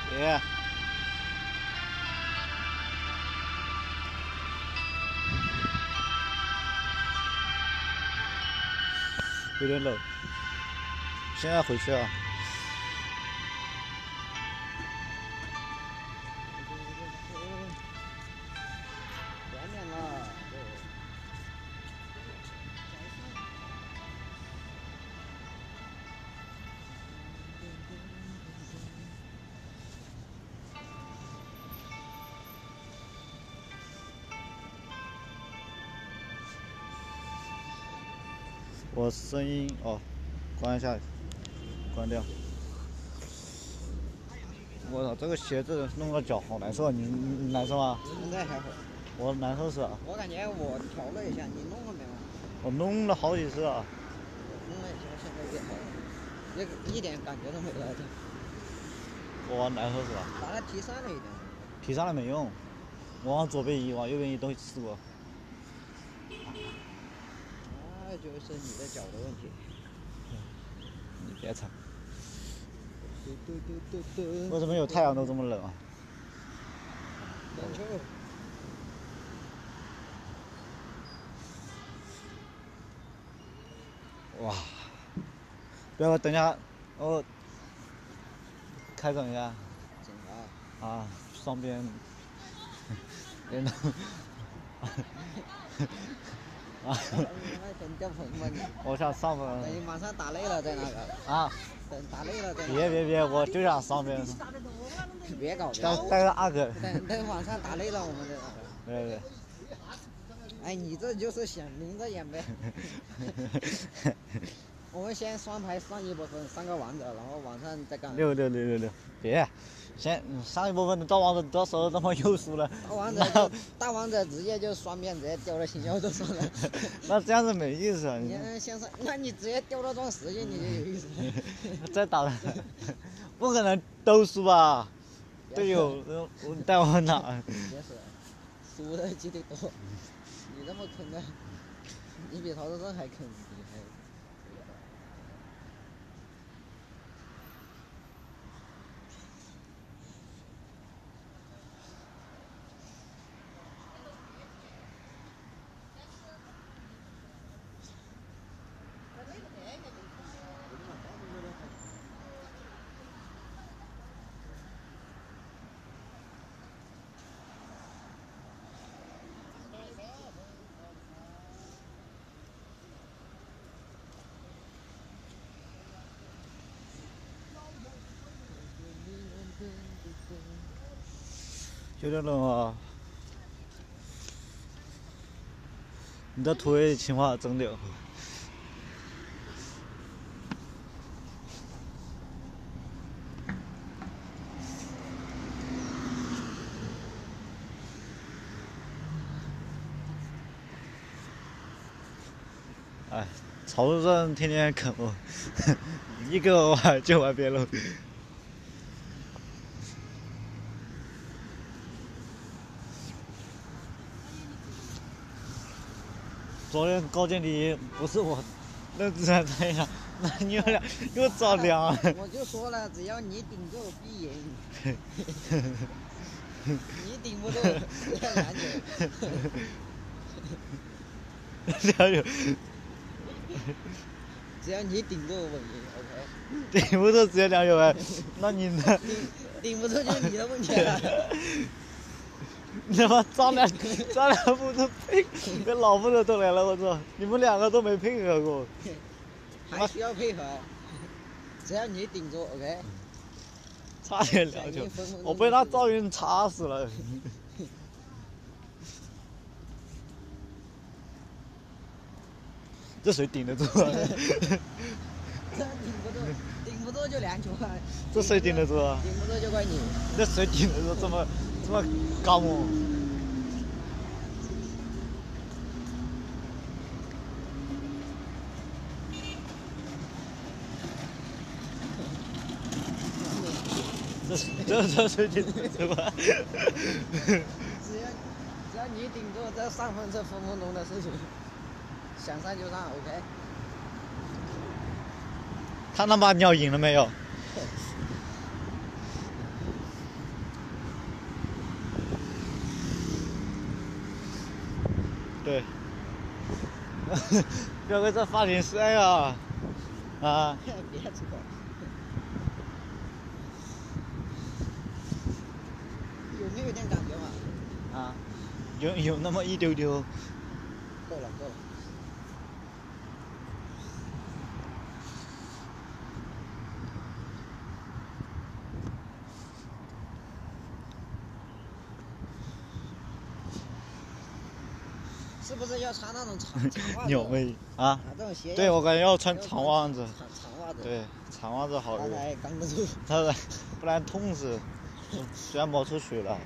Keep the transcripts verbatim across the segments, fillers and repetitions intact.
别。有点冷，现在回去啊。 外面了， 我声音哦，关一下，关掉。我操，这个鞋子弄到脚好难受，你你难受吗？ 现在还好。 我难受死了。 我感觉我调了一下，你弄了没有？ 我弄了好几次了。 弄了一下，现在也好了，这个一点感觉都没了。 我难受死了。 把它提上了一点。 提上来没用，我往左边移，往右边移都试过。 那就是你的脚的问题。 你别吵。 嘟嘟嘟嘟嘟。 为什么有太阳都这么冷啊？ 冷臭。 哇！不要，等一下，我开整一下。 整啊。 啊，双边。连动。啊！ 等掉棚吧你。 我想上边。 等你马上打累了再那个。 啊。 等打累了再。 别别别，我就想上边。 别搞了。 带带个阿哥。 等等晚上打累了我们再那个。 对对。 哎，你这就是想明着演呗。我们先双排上一部分，上个王者，然后晚上再干。 六六六六六，别，先上一部分到王者，到时候他妈又输了。 到王者就大王者直接就双边直接丢了星耀就算了。 那这样子没意思啊！ 你先上，那你直接丢了钻石去，你就有意思。 再打，不可能都输吧？队友带我打。 别说，输的几率多。你这么坑的，你比陶德正还坑，你还。 有点冷啊！你这土味情话真的。哎，曹德正天天啃我，一个玩就玩别人。昨天高见第一不是我，那自然这样，那你们俩又着凉。 我就说了，只要你顶住必赢。你顶不住，直接两九。 两九。 只要你顶住稳赢 ，OK。 顶不住直接两九呗，那你呢？ 顶顶不住就是你的问题了。 你他妈张两张两步都配，跟老夫都都来了，我操！你们两个都没配合过。 还需要配合，只要你顶住 ，OK。 差点两球，我被他赵云插死了。这谁顶得住啊？ 这顶不住，顶不住就两球啊！ 这谁顶得住啊？ 顶不住就怪你。 这谁顶得住这么这么高猛？这这这谁顶得住啊？ 只要只要你顶住，这上分是分分钟的事情。想上就上 ，OK。 他他妈鸟赢了没有？ 对。彪哥这发型帅啊！啊。 别扯。有没有点感觉嘛？ 啊，有有那么一丢丢。 够了够了。是不是要穿那种长长袜子？ 鸟妹啊！ 这种鞋。 对，我感觉要穿长袜子。 长长袜子。 对，长袜子好热。 才刚得住。 他不然痛死。虽然冒出水了。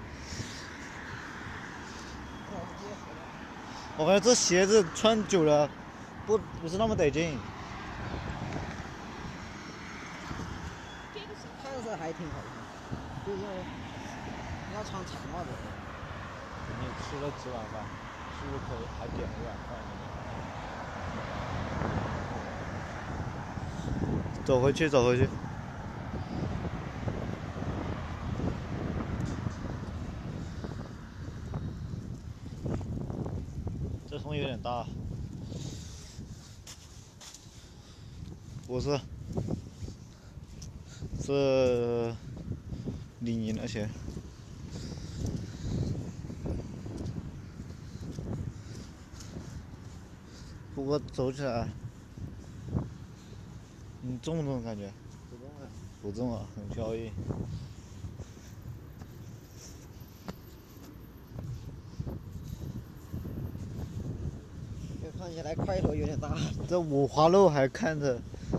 我感觉这鞋子穿久了，不不是那么得劲。 看着还挺好看，就是要穿长袜子。 你吃了几碗饭？是不是可以还点了碗饭？走回去，走回去。这风有点大。不是，是李宁那些。不过走起来，你重不重感觉？ 不重啊。 不重啊，很飘逸。 这看起来块头有点大。 这五花肉还看着，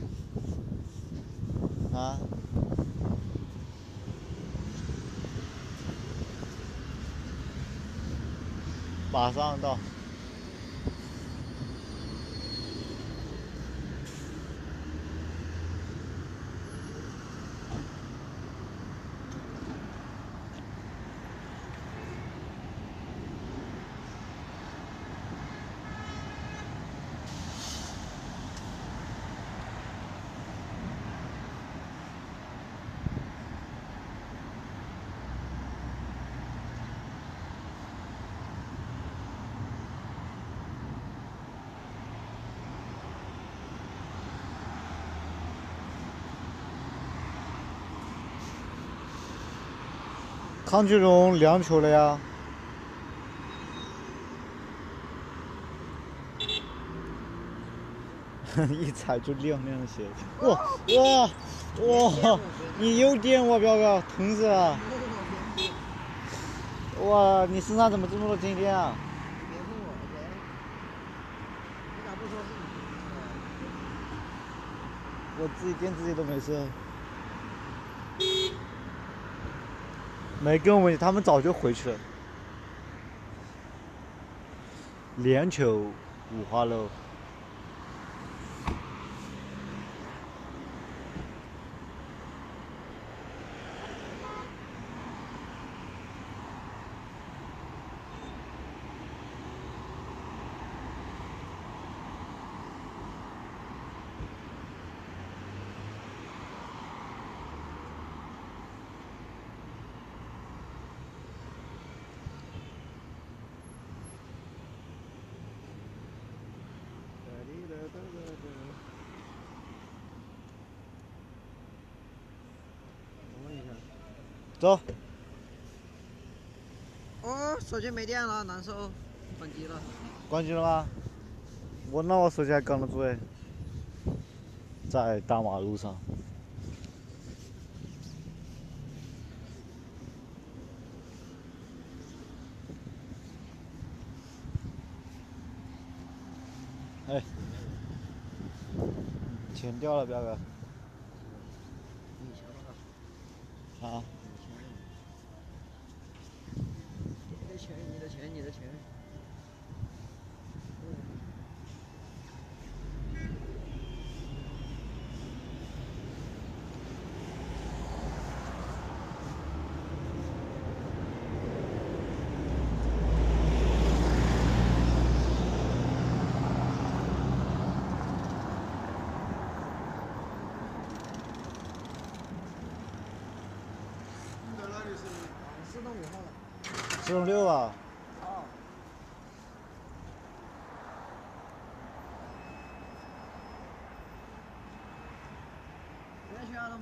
啊？马上到。康俊荣凉球了呀！一踩就亮亮的鞋子，哇哇哇！你又电我，彪哥，疼死了！哇，你身上怎么这么多静电啊？ 你别碰我，姐。你咋不说是你？我自己电自己都没事。没跟我们，他们早就回去了。连球，五花肉。走。 哦，手机没电了，难受，关机了。 关机了吗？我那我手机还刚得住哎，在大马路上。哎，钱掉了，彪哥。 你钱了？ 啊？ 你的钱，你的钱，你的钱。四栋五号了。 四栋六啊。 哦。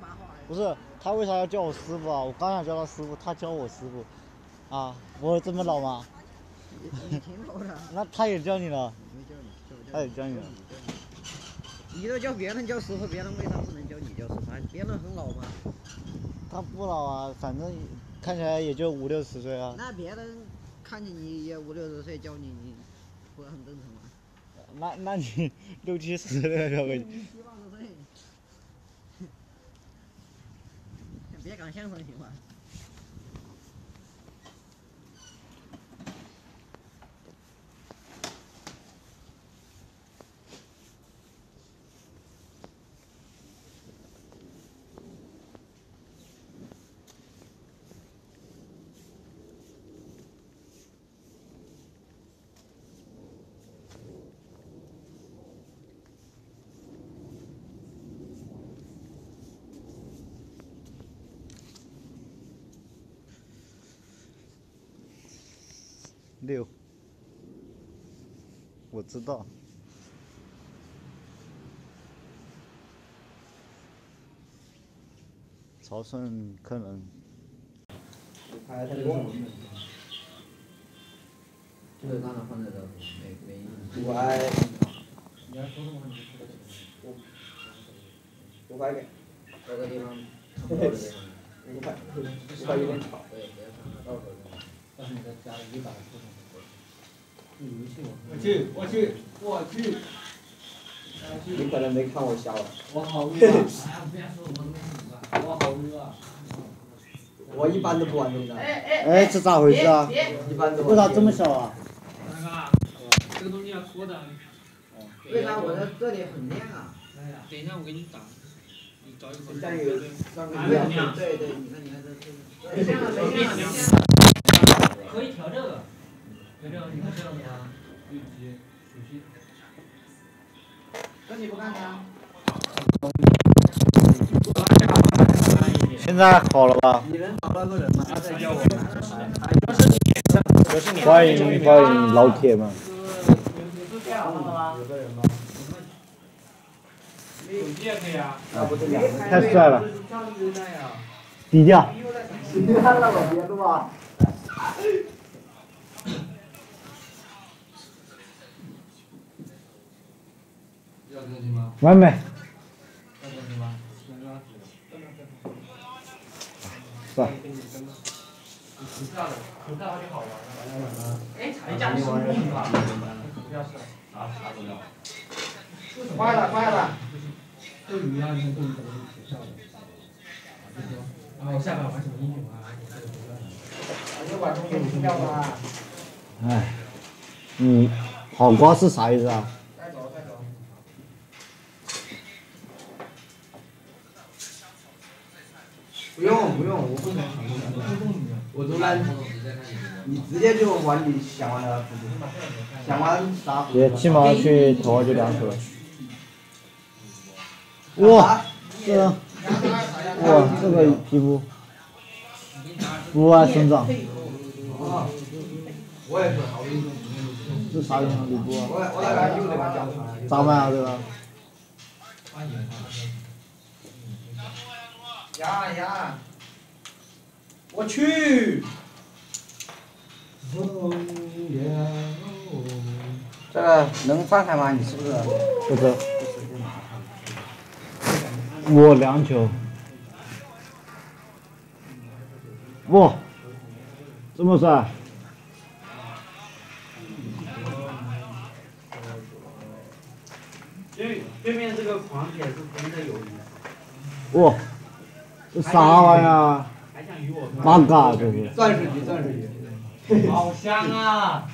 八话。 不是，他为啥要叫我师傅啊？我刚想叫他师傅，他叫我师傅。啊，我这么老吗？ 你挺老的。 那他也叫你了？ 没叫你， 他也叫你了。 你都叫别人叫师傅，别人为啥不能叫你叫师傅？别人很老吗？ 他不老啊，反正看起来也就五六十岁啊。 那别人看见你也五六十岁，叫你，你不很正常吗？ 那那你六七十岁了， 你七八十岁，别讲相声行吗？ 六，我知道。朝圣可能。 拍他的光。就是让他放在这，没没意思。 我爱。你要说什么你就说这个。五百个。 这个地方。五百。 五百有点吵。 对，别看到时候。 但是你再加一百说什么？我去，我去，我去。你可能没看我笑了。我好热啊！哎呀，不要说我都没明白。我好热啊！我一般都不玩这个。 哎，这咋回事啊？ 一般都。 为啥这么小啊？ 那个，这个东西要搓的。 为啥我的这里很亮啊？ 等一下，我给你打。你找一会儿。 像有上个亮。 对对，你看你看这这。 没亮了，没亮了。可以调这个。调这个，你看这样子啊。对接，熟悉。 这你不干呢？ 现在好了吧？ 你能找到个人吗？他在叫我。 欢迎欢迎老铁们。 有个人吗？手机也可以啊。 太帅了。低调。 你看那个别的吧。要东西吗？ 完美。 要东西吗？ 是吧？ 不是的，不是就好玩了。哎，才加生命是吧？不要是，啥啥都要。坏了坏了。斗鱼啊，你看斗鱼怎么学校的？然后下班玩什么英雄啊？我就玩中间不掉吧。 哎，你好瓜是啥意思啊？ 带走带走。不用不用，我不想尝试。我都来，你直接就玩你想玩的，想玩啥？ 别起码去头号就两手。哇，这个，哇，这个皮肤，不爱生长。 我也是。 这啥银行吕布啊？ 我我那个有那个教程。 咋买啊这个？ 呀呀！我去！ 这个能放开吗？你是不是？ 不是。我两球。哇，这么帅！ 对对面这个狂铁是真的有鱼。 哇，这啥玩意儿？ 还想与我？ 八嘎，这是。 钻石级，钻石级。好香啊！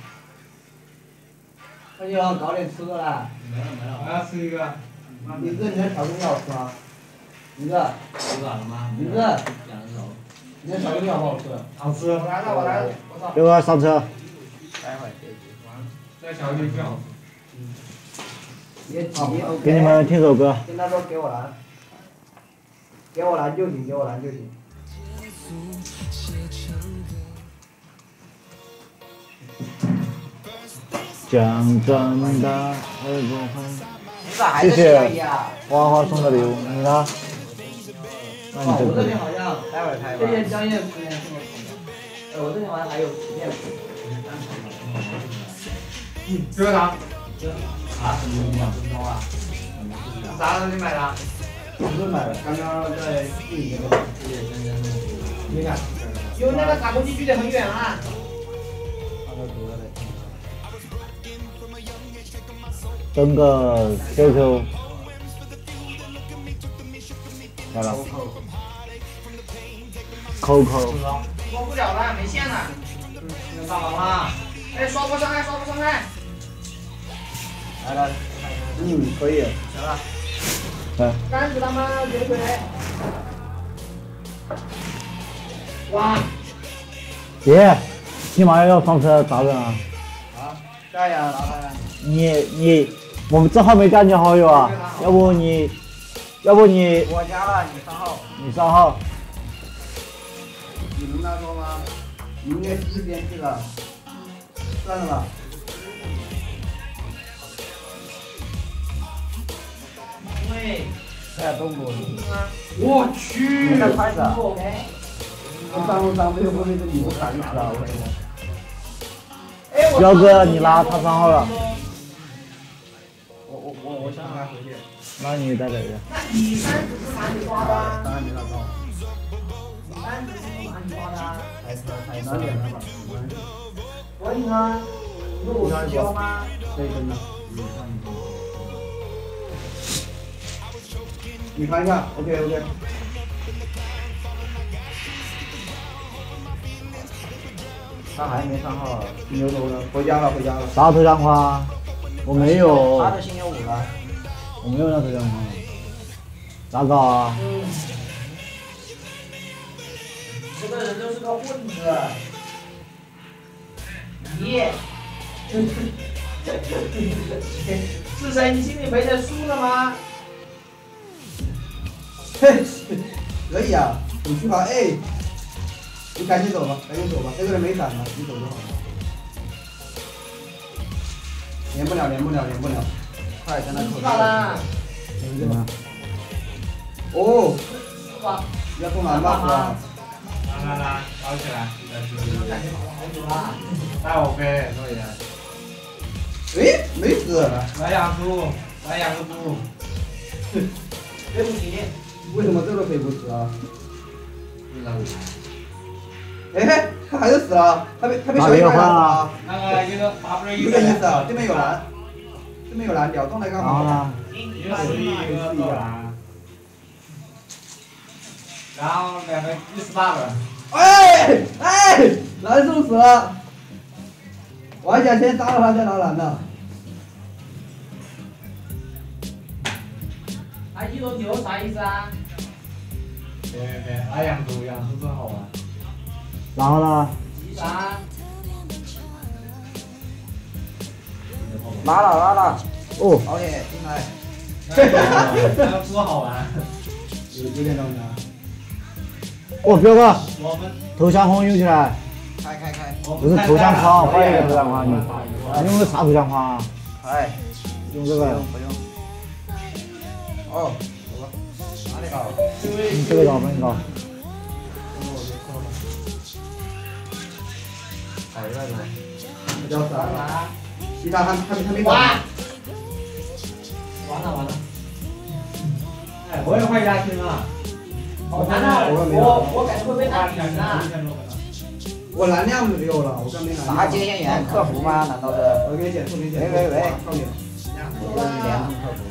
那就要搞点吃的了。 没有没有。我要吃一个。 你这你的小东西好吃吗？你这。 吃完了吗？ 你这。 两只手。 你的小东西好不好吃？ 好吃。我来了，我来了。我操。 六个上车。 待会儿别急。 这小东西最好吃。 别急 ，OK。 给你们听首歌。 跟他说给我蓝。给我蓝就行，给我蓝就行。 讲真的会不会？ 你咋还是谢谢一啊？ 花花送的礼物，你呢？ 那你哦，我这这个边好像待会儿开吧这。些专业训练这么重要。哎，我这边好像还有图片。嗯，这个啥？啊？什么东啊？什么啊？啥东西买的？ 不是买的，刚刚在订那个。 你看，有那个卡过去距离很远啊。 看到图了嘞。 登个 Q Q。来了。扣扣。 刷不了了，没线了。能干嘛吗？哎，刷不上来，刷不上来。 来了。嗯，可以。 行了。 来。 杆子他妈绝对。哇！ 爷，起码要上车找人啊！ 好，加呀，老板。 你你，我们正好没加你好友啊，要不你，要不你我加了，你上号。 你上号。 你能那说吗？你应该四边去了，算了吧。 对。 在动过。 我去！ 那拍的。 不 OK。 我上路上没有后面的礼物卡就知道了。 哎，我彪哥，你拉他上号了。 我我我我想让他回去。 那你再等一下。 那你三十是哪里刷的？ 当然没拿到。 三十是哪里刷的？ 还还拿点了吧？ 所以呢，你有交吗？ 可以跟的。你看一下 ，OK OK。他还没上号，牛头呢？回家了，回家了。 啥头像框？我没有。 他的星有五了。 我没有那头像框。咋搞啊？ 嗯。这个人就是个混子。你。是谁？你心里没点数了吗？ 嘿，可以啊，很去吧，哎，你赶紧走吧，赶紧走吧，这个人没闪了，你走就好了。连不了，连不了，连不了，快跟他口。 咋了？ 怎么？ 哦， 哇， 要不蛮吧，是吧？ 来来来，搞起来！感觉跑了好久了。带我飞，可以。 哎，没死。 来养猪，来养个猪。对不起。 为什么这个可以不死啊？ 不知道。 哎，他还是死了，他被他被小野怪打死了。 那个一个 W 一这个意思啊，对面有蓝，对面有蓝，鸟中来干嘛？ 啊。 一个十一，一个多蓝。然后两个一十八个。 哎哎，蓝送死了！我还想先杀了他再拿蓝呢。 他一头牛啥意思啊？别别别，来养猪，养猪真好玩。 然后呢？ 啥？ 拉了拉了。 哦。 好嘞，进来。 养猪好玩。 有有点东西啊。 哦，彪哥， 我们头像框用起来。 开开开。 不是头像框，换一个头像框你。你用的啥头像框啊？ 哎， 用这个。 不用。哦，走吧。哪里搞？ 你这个搞，帮你搞。 海外的。这叫啥？其他还还还没搞。 完。完了完了。哎，我也快压青了。好难啊！我我感觉会被打平啊。 我蓝量没有了，我刚没蓝。 啥接线员客服吗？难道是？ 我给你减速，给你减速。 喂喂喂， 靠你了。 我就是联通客服。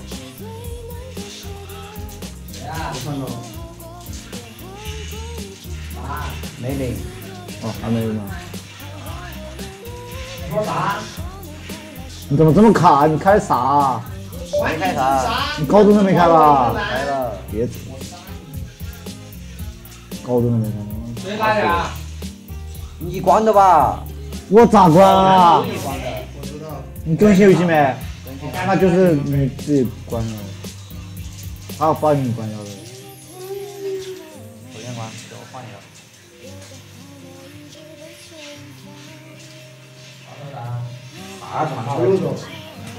我看到了。 啊？ 没领。 哦，还没有呢。 你说啥？ 你怎么这么卡？你开啥？ 没开啥？ 你高中都没开吧？ 开了。 别扯。高中都没开。 谁拉的啊？ 你关的吧？ 我咋关啊？ 你关的，我知道。 你更新游戏没？那就是你自己关了。他要把你关掉的。 我先关，给我换一个。 啥传不用走。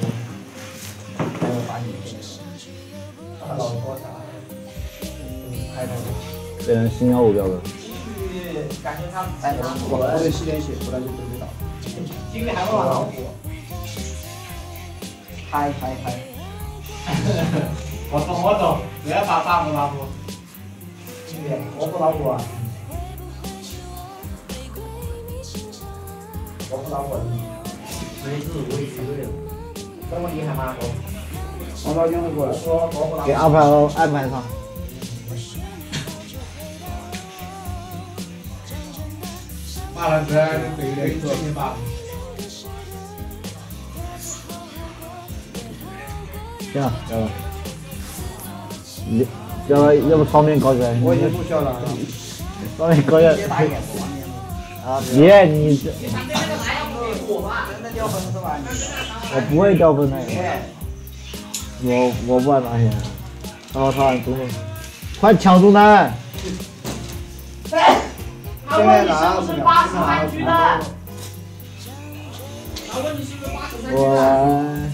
还有把你。 他老多啥？ 还被人心要我标的。 感觉他哎，我我得洗点血，不然就对不到。 今天还会玩老虎。 开开开！ 我懂我懂，不要打大虎老虎。今天我不老虎啊。我不老虎。谁是唯一的人？这么厉害吗？我。 王昭君会过来。 说我不老虎。 给安排了，安排上。 骂了这对对做你吧。 行了，要了。你要不要不炒面搞起来？ 我已经不需要了。 炒面搞起来。啊，别你这。 那掉粉是吧？ 我不会掉粉的。我我不玩那些。然后他玩中路，快抢中单！ 现在哪是八十三局的？ 我玩。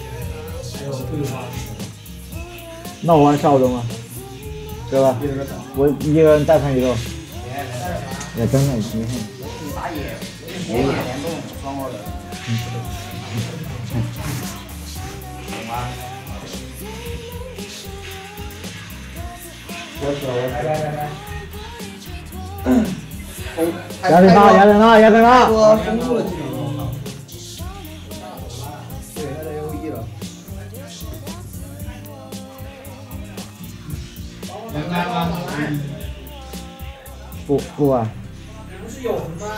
那我玩下午中吗？对吧？我一个人带上一个。也真的厉害。 你打野，野野联动双我的。懂吗？ 我走，来来来来。 压人他，压人他，压人他。 多丰富的技能，我靠！对，他在 U E 了。 能来吗？ 不不玩。 不是有什么？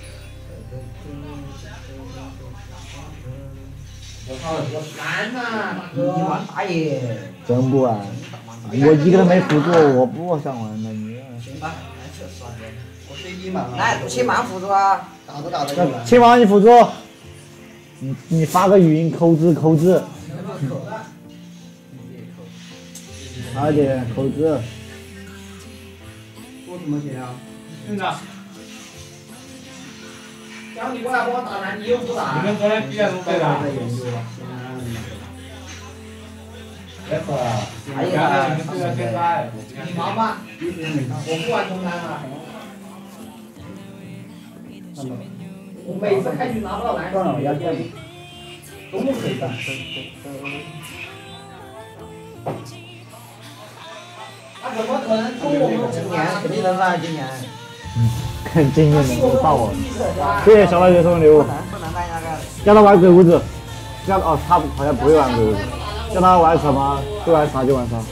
我靠，我难呐，大哥！ 你玩打野？ 真不玩。我一个人没辅助，我不想玩的你。 行吧，那就算了。我随机满了。来，请满辅助啊！打着打着就来。 亲王你辅助。你你发个语音扣字扣字。快点扣字。 我怎么写啊？ 院长。叫你过来帮我打篮，你又不打。你们昨天几点钟睡的？ 在研究啊。 别喝了，哎呀，你们睡到现在，你忙吧，我不玩中单了。我每次开局拿不到篮， 算了，我压线。 中路可以干。他怎么可能中我们今年肯定能上今年。 嗯，看今年能不上我。谢谢小老姐送的礼物。 不能不能带那个。 叫他玩鬼屋子。叫哦，他好像不会玩鬼屋子。叫他玩什么？会玩啥就玩啥。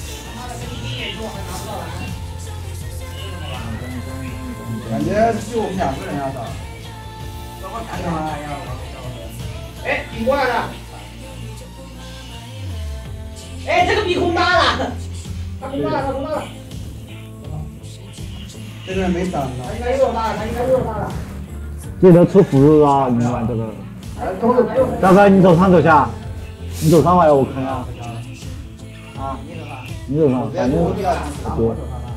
感觉就我们两个人要打。 哎，挺过来的。哎，这个比空大了，他空大了，他空大了。 这个人没闪呢。 他应该又大了，他应该又大了。 记得出辅助啊！你玩这个。大哥，你走上走下。你走上来，我看下。啊，你走上，反正对，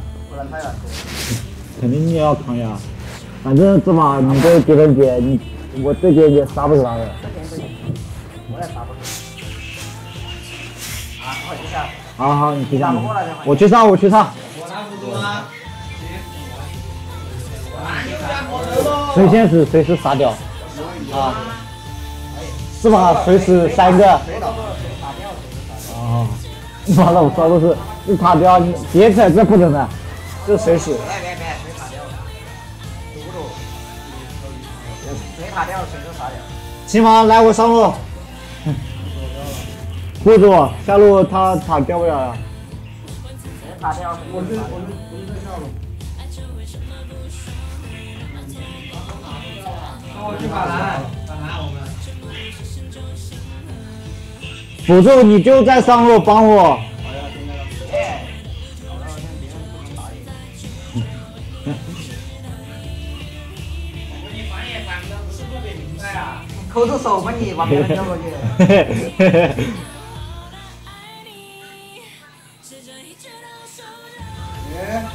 肯定你要扛呀。反正这把你这敌人姐，你我这姐也杀不死他的。 我也杀不死。啊，我去杀。 好好，你去杀。我去杀，我去杀。 我拿辅助啊。 谁先死谁是傻屌。啊。是吧？谁死三个？哦，完了，我说的是是塔雕，你别扯，这不能的，这谁死？ 别别别，谁塔掉了？堵住！谁塔掉了谁就杀掉。 秦王来我上路，护住我，下路他塔掉不了了。 谁塔掉了谁就杀掉。我就我就在下路。 帮我去把蓝，把蓝我们。 辅助你就在上路帮我。 你反也反的不是特别明白啊。 抠着手把你往别人掉过去。哎，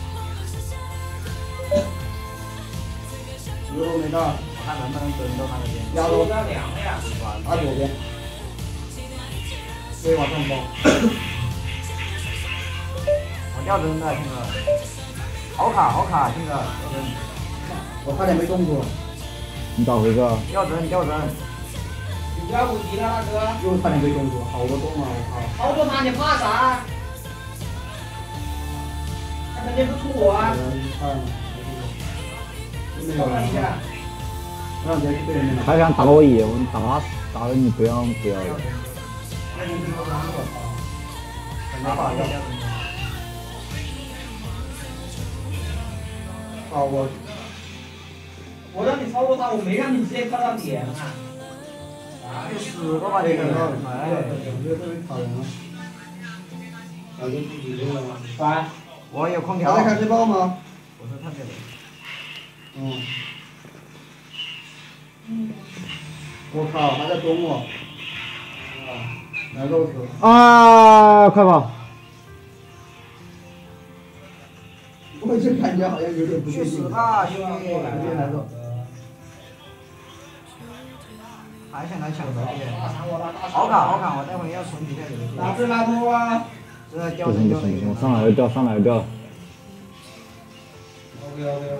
路没到，我看能不能蹲到他那边。 压路要凉了呀， 打左边。可以往上包。我要人的，听着。好卡好卡，听着，要人。 我差点没中过。 你咋回事？ 要人要人。 你不要无敌了，大哥。又差点被中过，好多中啊！我靠。好多他，你怕啥？他肯定不出我啊。看一下。让别去对面。 他想打我野，我打打了你不要不要。 那你这个玩我操！没法要。啊我。我让你超过他，我没让你直接看到点啊！ 就死个吧你！ 哎，我觉得特别讨厌啊！感觉自己这个烦。 我有空调。 他在看直播吗？ 我是看见的。 嗯。我靠，还在中我。啊，来肉死。 啊！快跑！ 我就感觉好像有点不对劲。 去死吧，兄弟！ 直接来肉。 还想来抢这边？好卡好卡，我待会要重启一下游戏。 哪只拉托啊？ 这掉不行人掉人不行不行，上来就掉，上来就掉。 OK OK OK。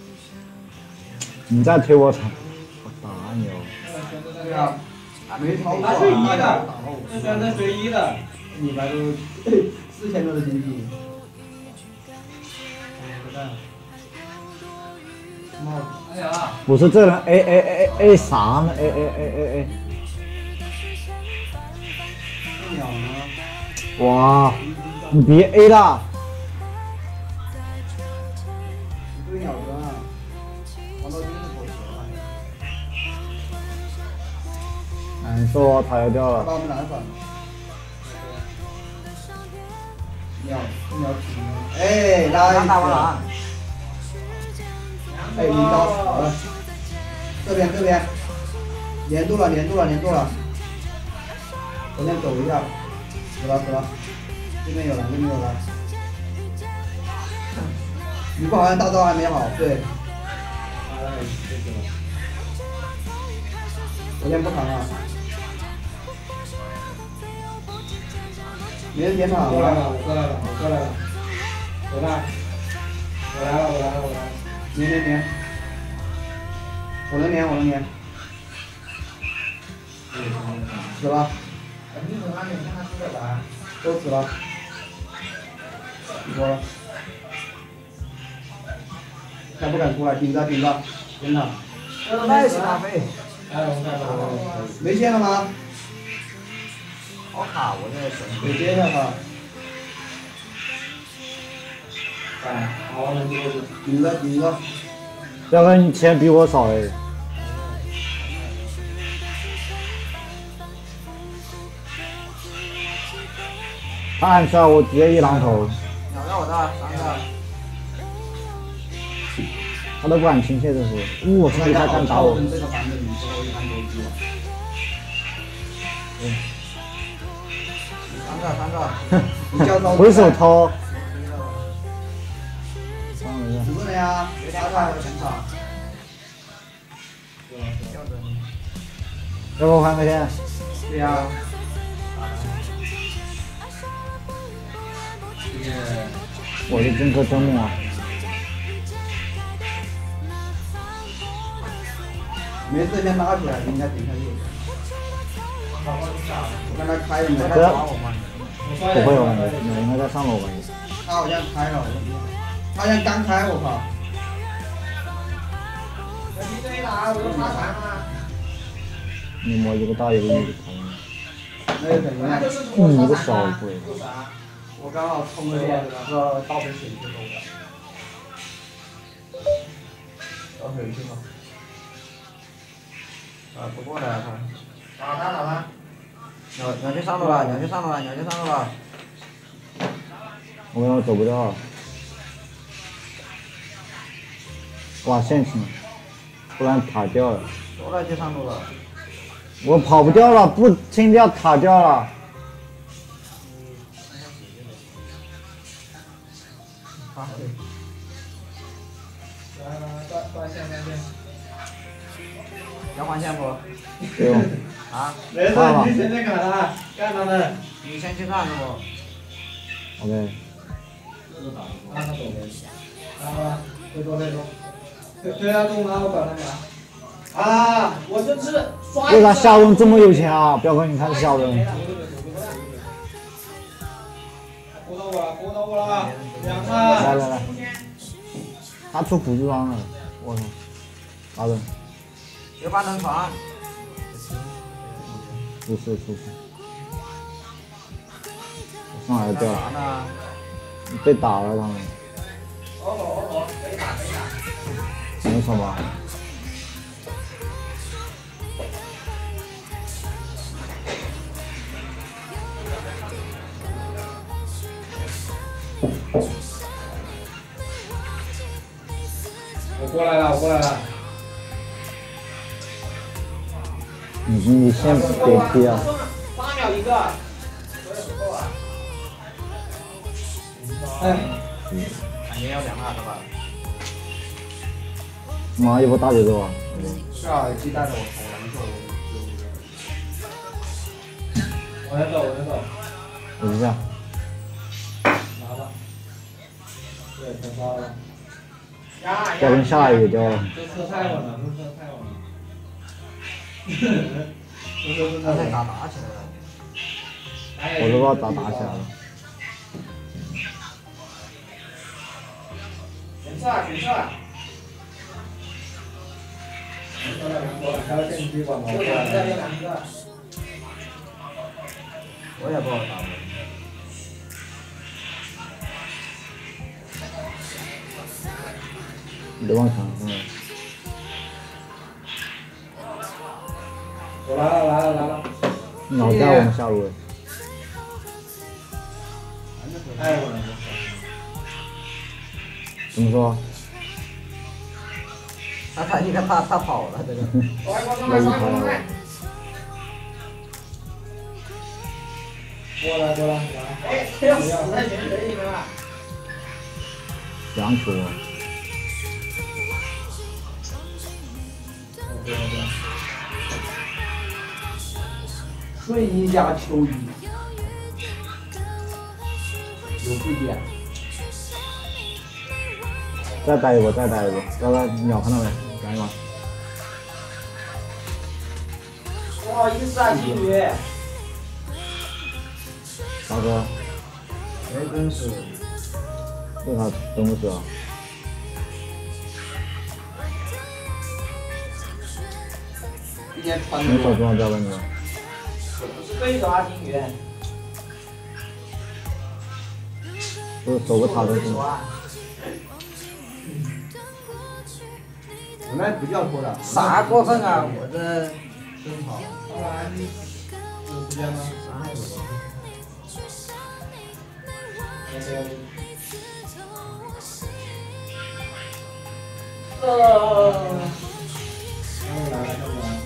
你再推我场，我打你哦！ 对啊，没超过。他随一的，这选择随一的。你白都四千多的经济。帽子。哎呀。 不是这人 A A A A 啥呢 ？A A A A A。 鸟呢？ 哇，你别 A 了。 一堆鸟人啊！黄道军是狗蛇了。 难受啊，塔要掉了。 把我们拦反了。鸟鸟停。哎，拉一下。哎，一刀死了。这边这边，连住了连住了连住了。我先走一下，死了死了。这边有了这边有了。鱼不好像大招还没好，对。我先不扛了。没人点场。我来了，我过来了，我过来了。我来，我来了，我来了，我来了。连连连。我能连，我能连。死了。都死了。死了。还不敢出来，顶着顶着，真的。 赖死咖啡。 没线了吗？ 好卡，我这手。 给接下他。哎，好，顶着顶着。 要不然你钱比我少哎。他暗杀我直接一榔头。 秒到我的，三个。 他都不敢倾泻这时，呜，兄弟他敢打我。 嗯。三个三个。 你叫刀。 回手掏。 几个人呀？ 有点快，我全场。 要不我换个线？ 对呀。 我是真可真猛啊！ 没事，先拉起来，应该顶下去。我看他开了没？ 不要，不会有，你应该在上楼吧？ 他好像开了，他好像刚开，我靠！你对哪？我都发残了。 你摸一个大一个女的疼。 那就等于你个小鬼！ 我刚好充个电，喝倒杯水就够了。倒水去吧。 啊，不过来他。 打他打他。 鸟鸟就上路了，鸟就上路了，鸟就上路了。 我我走不掉了。挂线去了，不然塔掉了。 说了就上路了。 我跑不掉了，不清掉塔掉了。 发挥。 来来来，断断线断线。 要换线不？ 不用。 啊？ 没事，你先去干他，干他们。 你先去干是不？ OK。 让他左边，啊，推多推多，推推他动了，我搞他俩。啊，我就是刷。 为啥小人这么有钱啊？表哥，你看小人。 勾到我了，勾到我了，两个。 来来来，他出辅助装了，我操，啥人？ 有把人传。 出事出事。上来掉了，被打了他们。 哦哦哦，可以打可以打。 没什么。 我过来了，我过来了。 你你先别踢啊！ 八秒一个，我也不够啊。哎， 感觉要凉了，是吧？ 妈，一波大节奏啊！ 是啊，鸡蛋的我投了，你说我。我先走，我先走。 等一下。 拿吧。对，太高了。 掉跟下一个掉了。 这车太稳了，这车太稳了。 他在打打起来了。 我都不知道咋打起来了。 全撤，全撤。还有电机管吗？我也不好打。 别往墙上。 我来了，来了，来了。 鸟在我们下路。 太稳了。 怎么说？ 他他你看他他跑了这个。 那你跑了。 过来过来，哎，要死了，全可以了。 两球。 顺义加秋雨，有不点。 再带一波，再带一波，刚刚鸟看到没？赶紧玩。 不好意思啊，金鱼。 大哥。 没真是。 为啥真不死啊？ 今天穿你手中标了你。 对着啊，金鱼。 就是守个塔的是吗？ 我那不叫拖的。 啥过分啊！我这真好。 当然，有时间吗？呃。来了来了。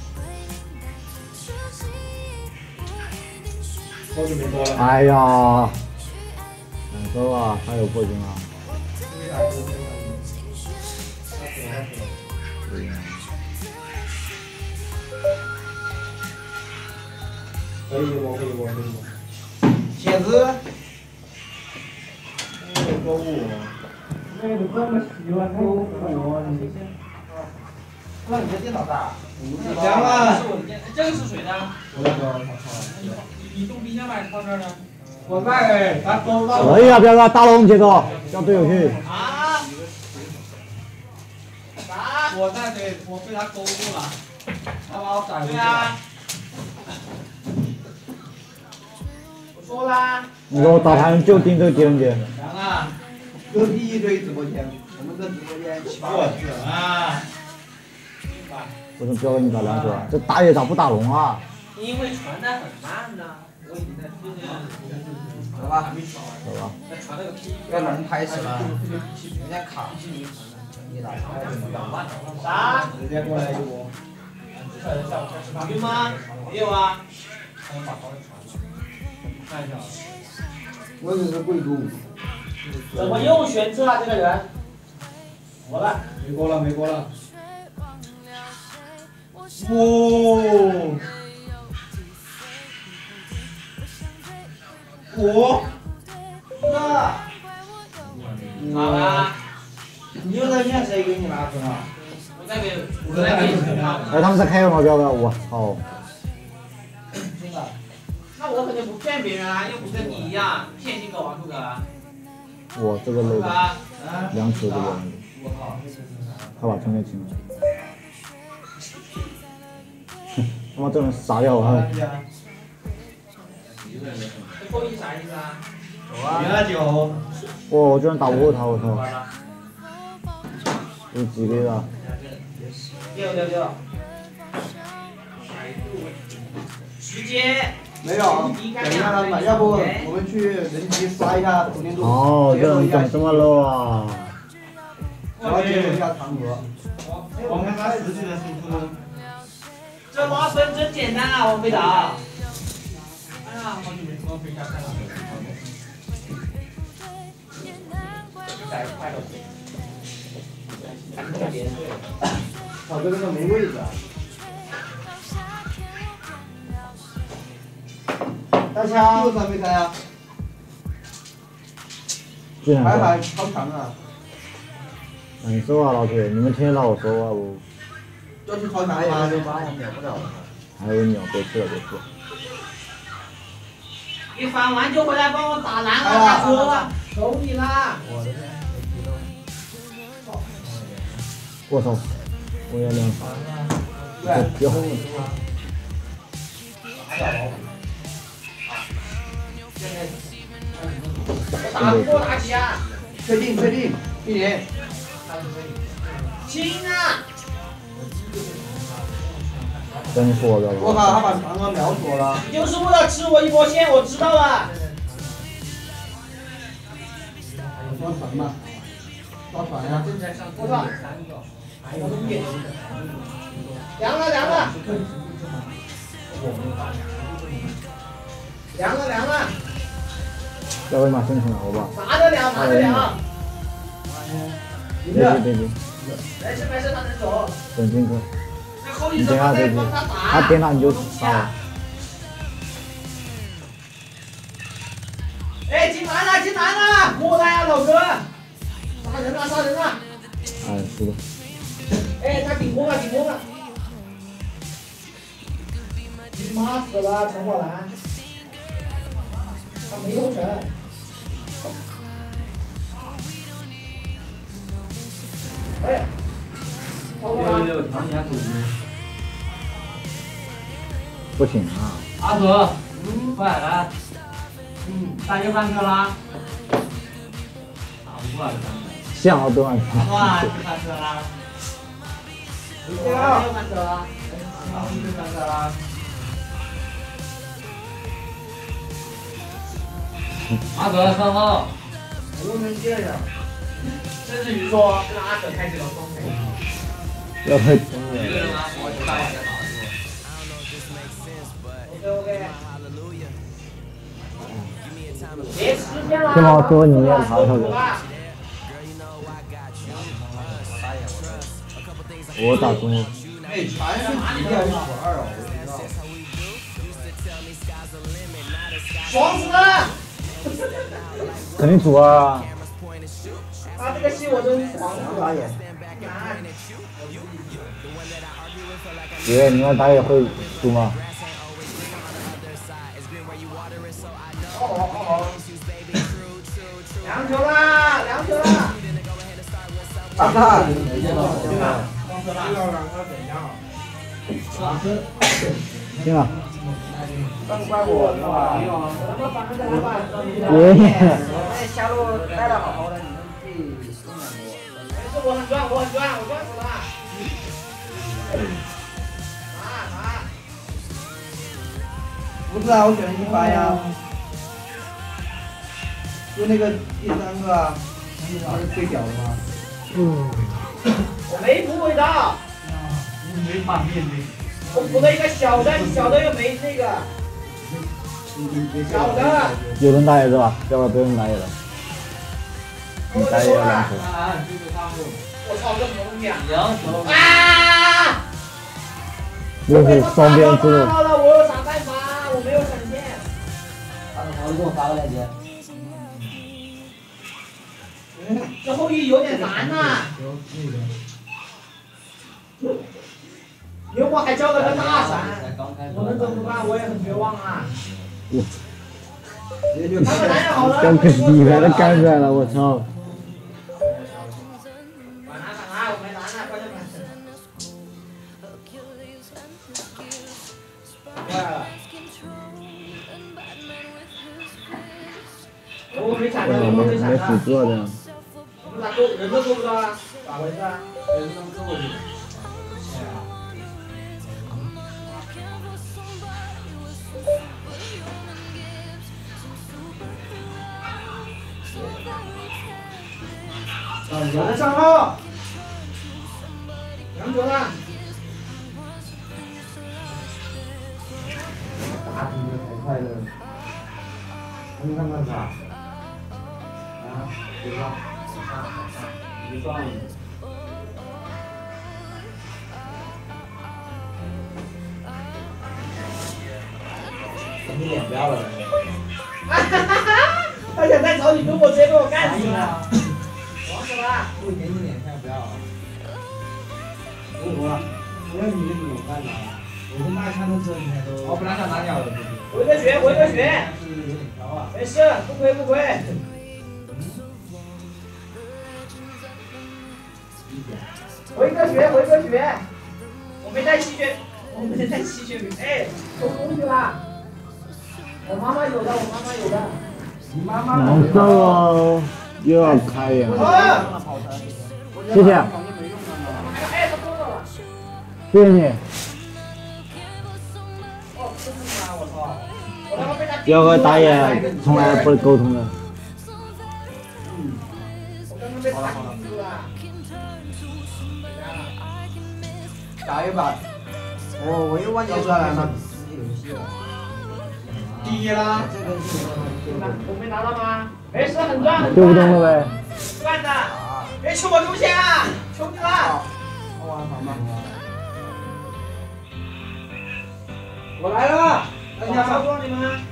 好久没多了。 哎呀，难受啊！他有破金啊。 可以我可以我可以我。茄子。那个购物。那个这么喜欢购物，你先。那你的电脑大？凉了。是我的电，这个是谁的？我的哥，我操！你动冰箱吧，放这儿呢。我在，他勾到。 可以啊，彪哥，大龙节奏，叫队友去。 啊？啥？我在对，我被他勾住了，他把我甩回去了。对啊。我说啦。 你给我打盘就盯这个狄仁杰。 凉啊！隔壁一堆直播间，我们这直播间七八个啊。 为什么彪哥你打两球啊？这打野咋不打龙啊？ 因为传的很慢呢。我已经在直播间。 走吧， 走吧。 被人拍死了，有点卡。你打。 啥？直接过来一波。晕吗？没有啊。看一下。我只是贵族。怎么又悬置了这个人？活了。没锅了，没锅了。哇！我，那， 好吧。 你有人选谁给你拿分啊？ 我在给，我在给你拿。 哎，他们在开个目标的，我操！ 真的。 那我肯定不骗别人啊，又不跟你一样骗性格王兔哥。 我这个漏的，两尺这个人， 我靠！ 他把充电清了。他妈这人傻掉了！ 这扣一啥意思啊？ 零二九。 哇，我居然打不过他，我操！有几个的？ 六六六。直接。 没有，等一下他们，要不我们去人机刷一下充电度。 哦，这人怎么这么 low 啊？ 然后接受一下嫦娥。 我们他实际的输出。这挖分真简单啊，王飞导。哎呀，好久没从飞下看了。再快点。 我这个没位置。大枪。又三没开啊？还还超强啊！ 难受啊，老铁，你们听得到我说话不？ 就是超强吗？就把我秒不了了。 还有秒，别吃了，别吃了。 你反完就回来帮我打蓝了，大哥，求你啦！ 我的天！ 我操！我也两发。 对， 标。 我打不过妲己啊！ 确定确定，一零。 亲啊！ 真说的。 我靠，他把嫦娥秒死我了。 就是为了吃我一波线，我知道了。 抓船嘛，抓船呀！ 我操！凉了凉了，凉了凉了。 要不马生成了，好吧？ 拿得了拿得了。 别别别别！ 没事没事，他能走。 等进去。 你等下再进，他点了你就杀了。 哎，进来了进来了，过来呀老哥！杀人了杀人了！ 哎，是的。 哎，他顶攻了顶攻了！你妈死了，陈火兰！他没攻成。哎，六六六，抢你下手机。 不行啊！ 阿泽，嗯，快来，嗯，大家翻车啦！打不过了， 想要多少钱？ 哇，又翻车啦！又翻车了，又翻车了。阿泽三号， 无能接着。 甚至于说跟阿泽开这个双飞。 要太冲了。一个人吗？我就大晚上打。别吃偏了， 这么说你也爬上去？我打中了。 哎，船是几掉一火二哦，我知道。 爽死了！ 肯定主啊！ 他这个戏我真爽死了也。 爷，你们打野会输吗？ 哦哦哦！两球啦，两球啦！ 大大， 对吧？双车啦！ 进了。 真怪我是吧？ 爷。 哎，下路带的好好的，你们自己分两波。 没事，我很赚，我很赚，我赚死了。拿拿。 不是啊，我选了一番呀。就那个第三个啊，他是最屌的吗？ 嗯。 我没补尾刀。 你没反面的。 我补了一个小的，小的又没那个。小的。 有人打野是吧？要不然不用打野了。你打野要两球。 我操，这什么东西啊？两球。啊！ 又是双边之路。 好了，我有啥办法？我没有闪现。 好，你给我发个链接。 这后羿有点难呐。因为我还交了个大伞，我能怎么办？我也很绝望啊。 我他们男人好了。 刚开始以为他干出来了，我操！ 管他干啥？我没答案，关键看。坏了。我没闪的，我没没闪没辅的。 助的。 我们咋够人都够不到啊？咋回事啊？人能够过去。有人上号，杨九呢？大题的太快乐，你看看啥？啊，别上，上上，一上。你脸不要了。哈哈哈！他想再找你跟我直接给我干死了。王死了！不给你脸看不要啊！我我要你的脸干嘛？我跟大枪都知道你都。我本来想拿掉的。回个血，回个血。没事，不亏不亏。回个血，回个血。我没带吸血，我没带吸血米。哎，偷东西啦！我妈妈有的，我妈妈有的。你妈妈难受哦，又要开眼了。谢谢， 哎，他疯了！ 谢谢你。 哦，真的吗？我操！我他妈被他。 要和打野从来不沟通的。 嗯。我刚刚被打死了。 打一把。我我又忘记刷了吗？ 第一啦。我没拿到吗？没事，很赚很赚。 丢不动了呗。 赚的。别求我出钱啊！求你了。 我玩好吗？ 我来了。大家操作你们。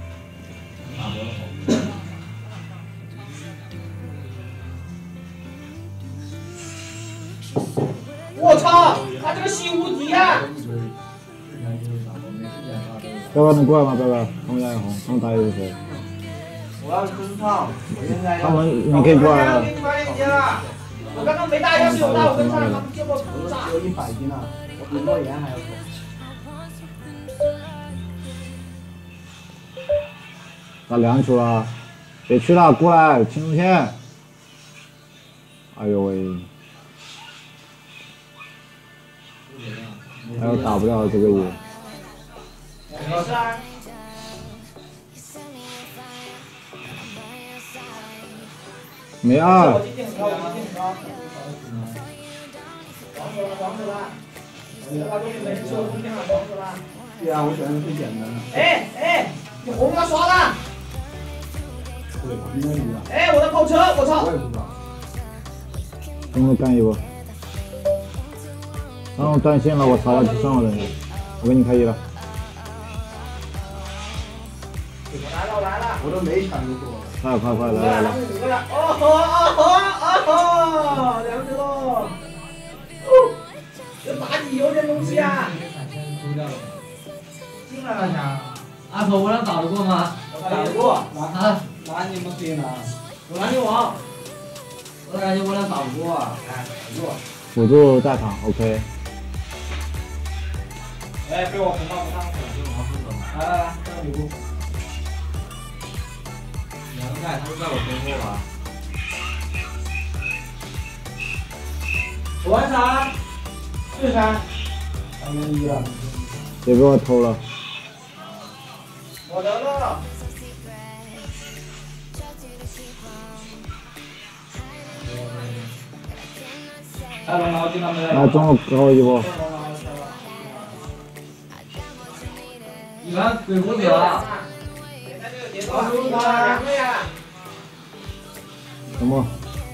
我操！他这个吸无敌啊！ 彪哥能过来吗？彪哥，他们家有红，他们打野是谁？ 我要空唱，我现在他们你可以过来了。 给你发链接了。我刚刚没大，要是有大我跟上，他们结果不上。 有一百斤了，我比诺言还要重。 打两球了，别去了，过来青龙线。哎呦喂！还有打不了这个野。 没事啊。 没二。 我今天很高，我今天很高。黄死了，黄死了。我把东西没吃，我今天了，黄死了。 对啊，我选的最简单的。 哎哎，你红要刷了。 对，应该你的。 哎，我的跑车，我操！ 我也不知道。 跟我干一波。然后断线了，我查要去上了人家，我给你开一了。 我来了，我来了。 我都没抢就过了。 快快快，来来来！ 五个了，哦吼哦吼哦吼，两只喽！哦，这打你有点东西啊！进来了呀！ 阿头，我能打得过吗？ 我打得过。 啊， 哪你们可以拿？ 我拿你网。 我感觉我俩打不过啊。 哎，打不过。 辅助在场 ，OK。 哎，被我红包不上手就拿分手。来来来，这个礼物。 两个盖，他是在我身后吧？ 我玩啥？是啥？ 三分一了。 别被我偷了。 我得了。来龙劳进他们。 来，中路搞一波。 你们鬼谷子啊！ 什么？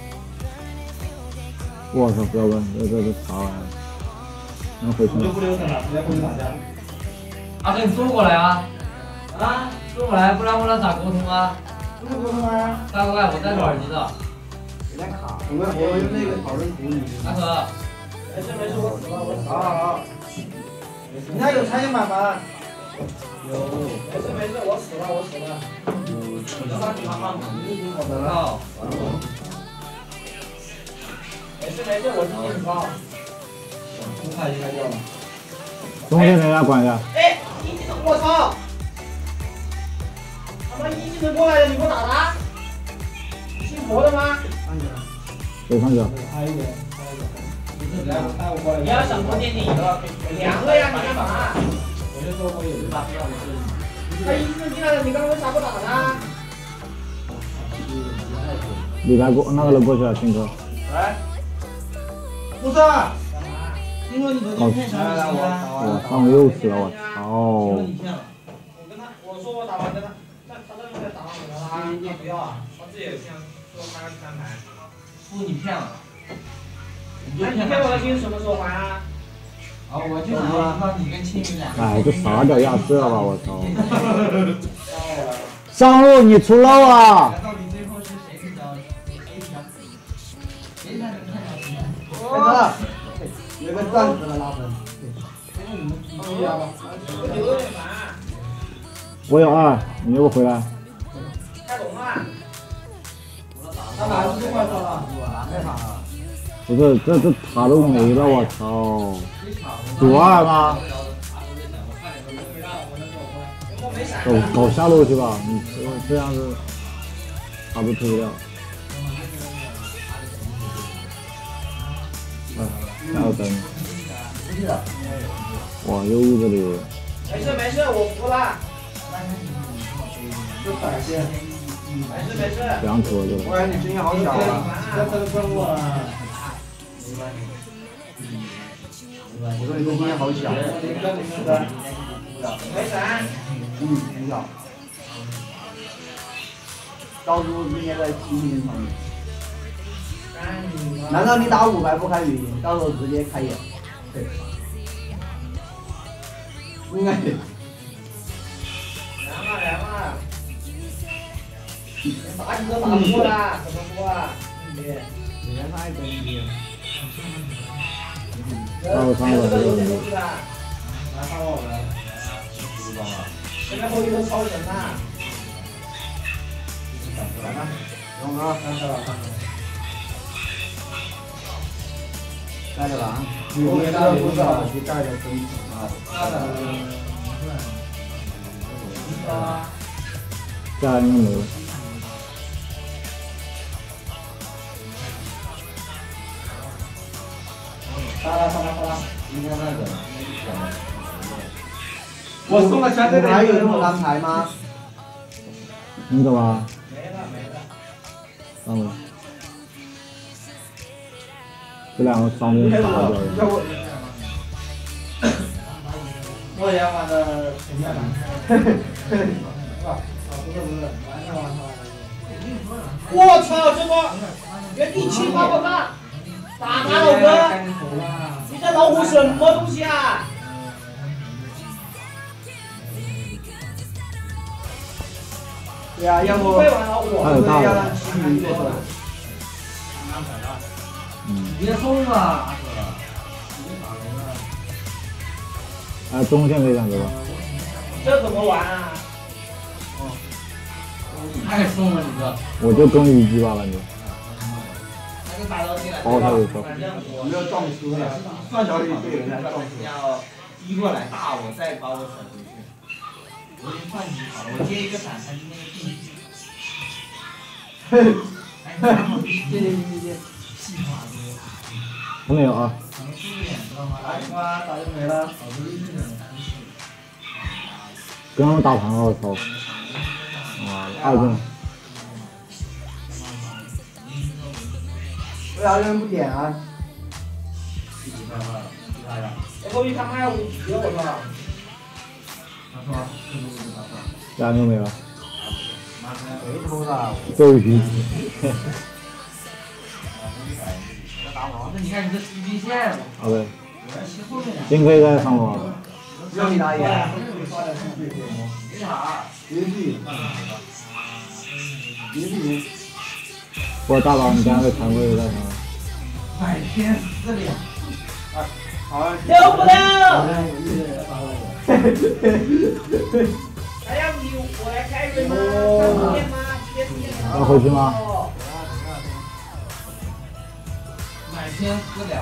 我操！不要问，这这这查完了，能回去吗？ 不流程了，直接回去打架。 阿哥，你坐过来啊！ 啊？ 坐过来，不然我俩咋沟通啊？ 不是沟通啊？ 大哥，我戴着耳机的。 点卡，我们我们那个讨论图里。 大哥，没事没事，我死了我死了。好好好。 你家有拆迁板吗？ 有。没事没事，我死了我死了。我让你看看，你已经我得了。没事没事，我经济很高。不怕应该掉了。 中间人家管一下。 哎，一技能，我操！他妈一技能过来了，你给我打他！信佛的吗？ 对上去了。 还有一点，还有一点。你要想多垫底的，两个呀，你干嘛？我就说我有一把这样的事情。他一技能进来了，你刚刚为啥不打他？ 李白过那个人过去了，秦哥。 喂。 不是。听说你昨天骗小李子啊？ 我上了又死了，我操！ 我跟他我说我打完跟他，那他那边打完我了，他他不要啊，他自己也骗，说他要三排。不，你骗了。那你骗我的钱什么时候还啊？啊，我就想说你跟青云俩。 哎，这啥屌亚瑟吧，我操！上路你出漏啊！ 到底最后是谁比较谁比较谁才能看到钱？ 哦。有个钻石的拉分。 我有二，你给我回来。 开龙啊！ 他哪是这块车了？太惨了。 不是，这这塔都没了，我操！主二吗？走走下路去吧，你这样子塔都推掉。啊，还有灯。哇，又这里。 没事没事，我服了。 就闪现。 没事没事。 两坨就。 我感觉你声音好小啊！ 这分分我了。 我说你声音好小。 没闪。 嗯，很小。高度应该在七零上面。难道你打五百不开语音，到时候直接开眼？对。应该对。 来嘛来嘛！打几个打不过啦，怎么说啊？你原来真的。 那我上了这个问题。 来看我们。现在后羿都超神啦！ 来吧，龙哥，上去了，上去了。带着了啊！我给他不少，去带着中啊。 下应该没了。 哒啦哒啦哒啦，应该那个。 我送了相对的，还有这么安排吗？ 你走吧。 没了没了。 上了。这两个伤兵打掉了。 莫言玩的评价难看。啊，不是不是，完全完全完全。我操，这个原地七八个半，打他老哥！你这老虎什么东西啊？ 对呀，要不会玩老虎， 还有大的。 嗯。别送了。 哎，中线可以选择吧？ 这怎么玩啊？哦。太送了你这。 我就跟虞姬吧，感觉。 那就打到进来。 包他就走。 没有撞车了，上小李被人家撞车。 要逼过来打我，再把我甩回去。我已经换机好了，我接一个闪，他今天进去。 嘿嘿，接接接接，细滑的。 我没有啊。 来吧，打就没了。 跟他们打团了，我操！哇，二中。 为啥人不点啊？ 我后羿他妈要五级了，我操！ 两个没了。 没偷的。 都是虞姬。 那你看你这 C P 线。 好的。金可以在上路。 让你打野。 没啥。 别去。别去。 我大宝，你刚才看过有在啥？ 买天四两。 好， 六不了。 还要你我来开会吗？三天吗？ 要回去吗？ 买天四两。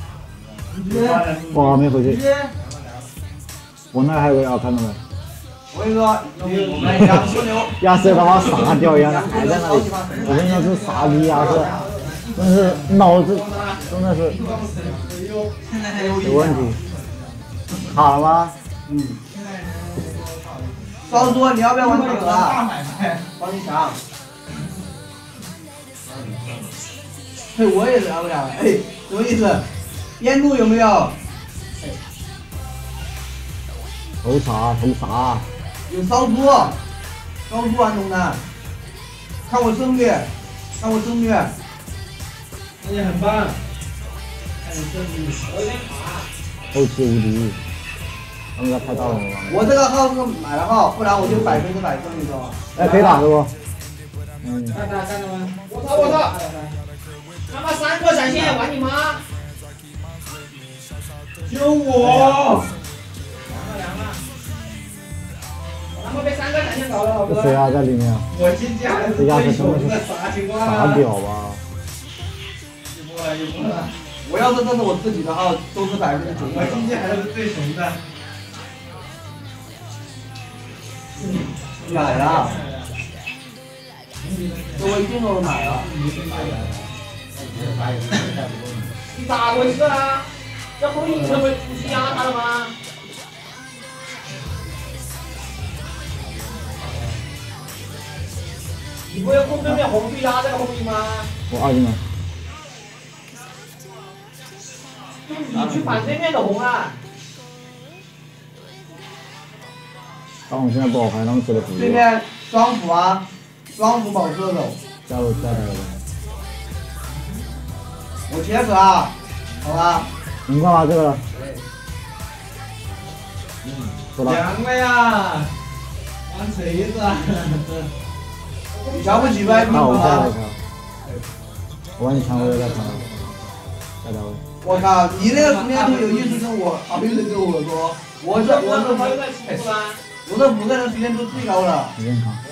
我还没回去。我那还有个要看到没？ 我跟你说，我们杨叔牛亚瑟他妈傻屌一样的还在那里，我跟你说是傻逼亚瑟，真是脑子真的是有问题。卡了吗？ 嗯。高叔，你要不要玩这个啊？帮你抢。嘿，我也聊不了。哎，什么意思？边路有没有？ 投啥投啥？ 有烧猪，烧猪玩中的。看我胜率，看我胜率。那也很棒。看你胜率。我有点卡。 后期无敌。他们家太大了吗？ 我这个号是买了号，不然我就百分之百胜率高。 哎，可以打是不？嗯。 看他看到吗？我操我操！他妈三个闪现，玩你妈！救我！凉了凉了！我他妈被三个闪现搞了， 这谁啊在里面？ 我进家还是最穷的，啥情况啊？ 傻屌吧！ 一波了一波了！我要是这是我自己的号，都是百分之九十。我进去还是最穷的。买了，这微信都买了。你咋回事啊？这后羿成为出去压他了吗？你不会控对面红去压这个后羿吗？ 我二进了。 你去反对面的红啊！ 但我现在不好开，他们吃的辅助。 对面双辅啊，双辅保射手。 加入加他了。 我切死啊，好吧。 你干嘛这个了？走了。 凉了呀，玩锤子啊！你瞧不起外面那我再来吗？ 一下。我把你抢回来再抢。再打我。 我靠，你那个时间图有意思跟我，好意思跟我说，我这我这我这五个人时间都最高了。 你认扛。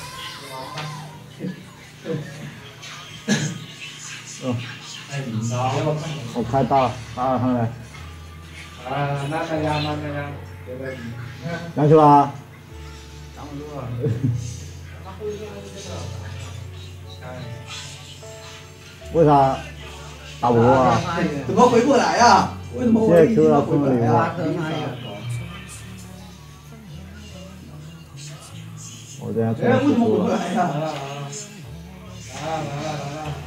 哦。我开大了，大了上来。 啊，那个呀，那个呀，对不对？ 上去了。 挡不住了。 为啥打不过啊？ 怎么回不来呀？为什么我一直都回不来呀？ 我这样哎，为什么回不了。 来呀？来了来了来了来了！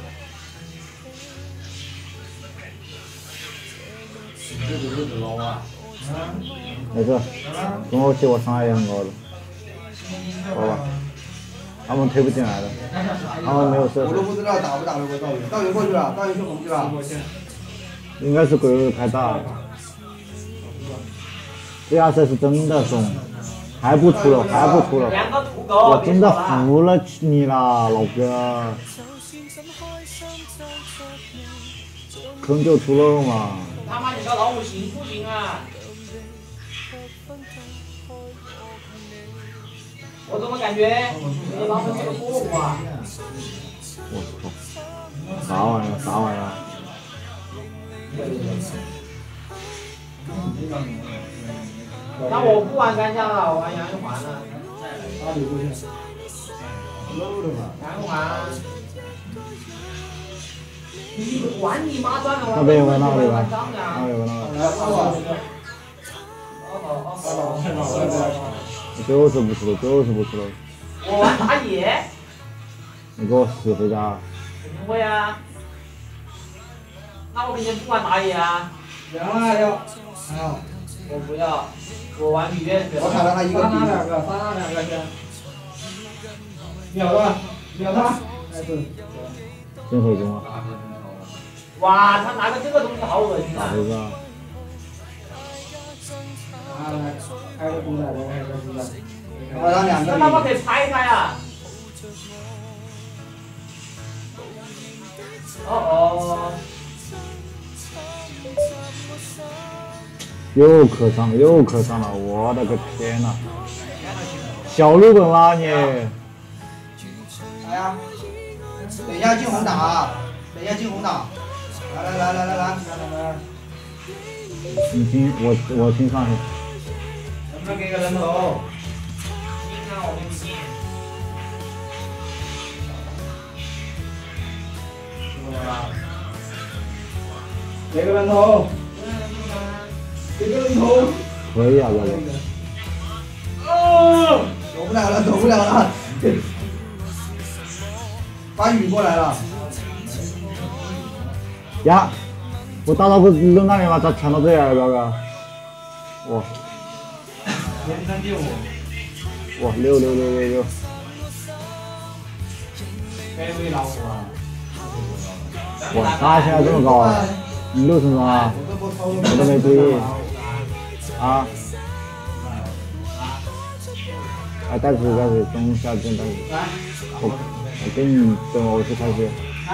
日子日子捞啊！ 没事，中后期我伤害也很高的，好吧。他们推不进来的，他们没有射手。 我都不知道打不打得过赵云，赵云过去了，赵云去红去了。 应该是鬼鬼开大了。这亚瑟是真的怂，还不出了，还不出了。我真的服了你了，老哥。坑就出肉嘛。 他妈你个老母行不行啊？我怎么感觉你老母是个过户啊？ 我操！啥玩意儿？啥玩意儿？ 那我不玩干将了，我玩杨玉环了。杨玉环。你玩你妈算了， 那边有个那里吧？ 那那有个那个。就是不出了，就是不出了。 我玩打野。 你给我死回家！ 不会啊。那我肯定不玩打野啊。 凉了要，还有， 我不要，我玩芈月去了。 我砍了他一个。杀他两个，杀他两个先。秒他，秒他。哎对。 真回中啊！ 哇，他拿个这个东西好恶心啊！ 咋回事啊？ 啊来，开个猪仔，我开个猪仔。 那他妈可以拍他呀！ 哦哦。 又磕伤了，又磕伤了，我的个天呐！小日本啦你！ 来呀！等一下进红打，等一下进红打。来来来来来来来来。 你先，我我先上去。 能不能给个人头？进啊，我给你进。给个人头。给个人头。 可以啊，这个。 哦，走不了了，走不了了。把雨过来了。 呀，我打到不扔那里吗？咋抢到这样了，表哥？哇！ 连三第五。 哇，六六六六六。 该喂老虎啊！ 哇，他现在这么高啊！你六分钟啊？我都没注意。啊！哎，带出去，带出去，中下键带出去。我我给你等我去开始。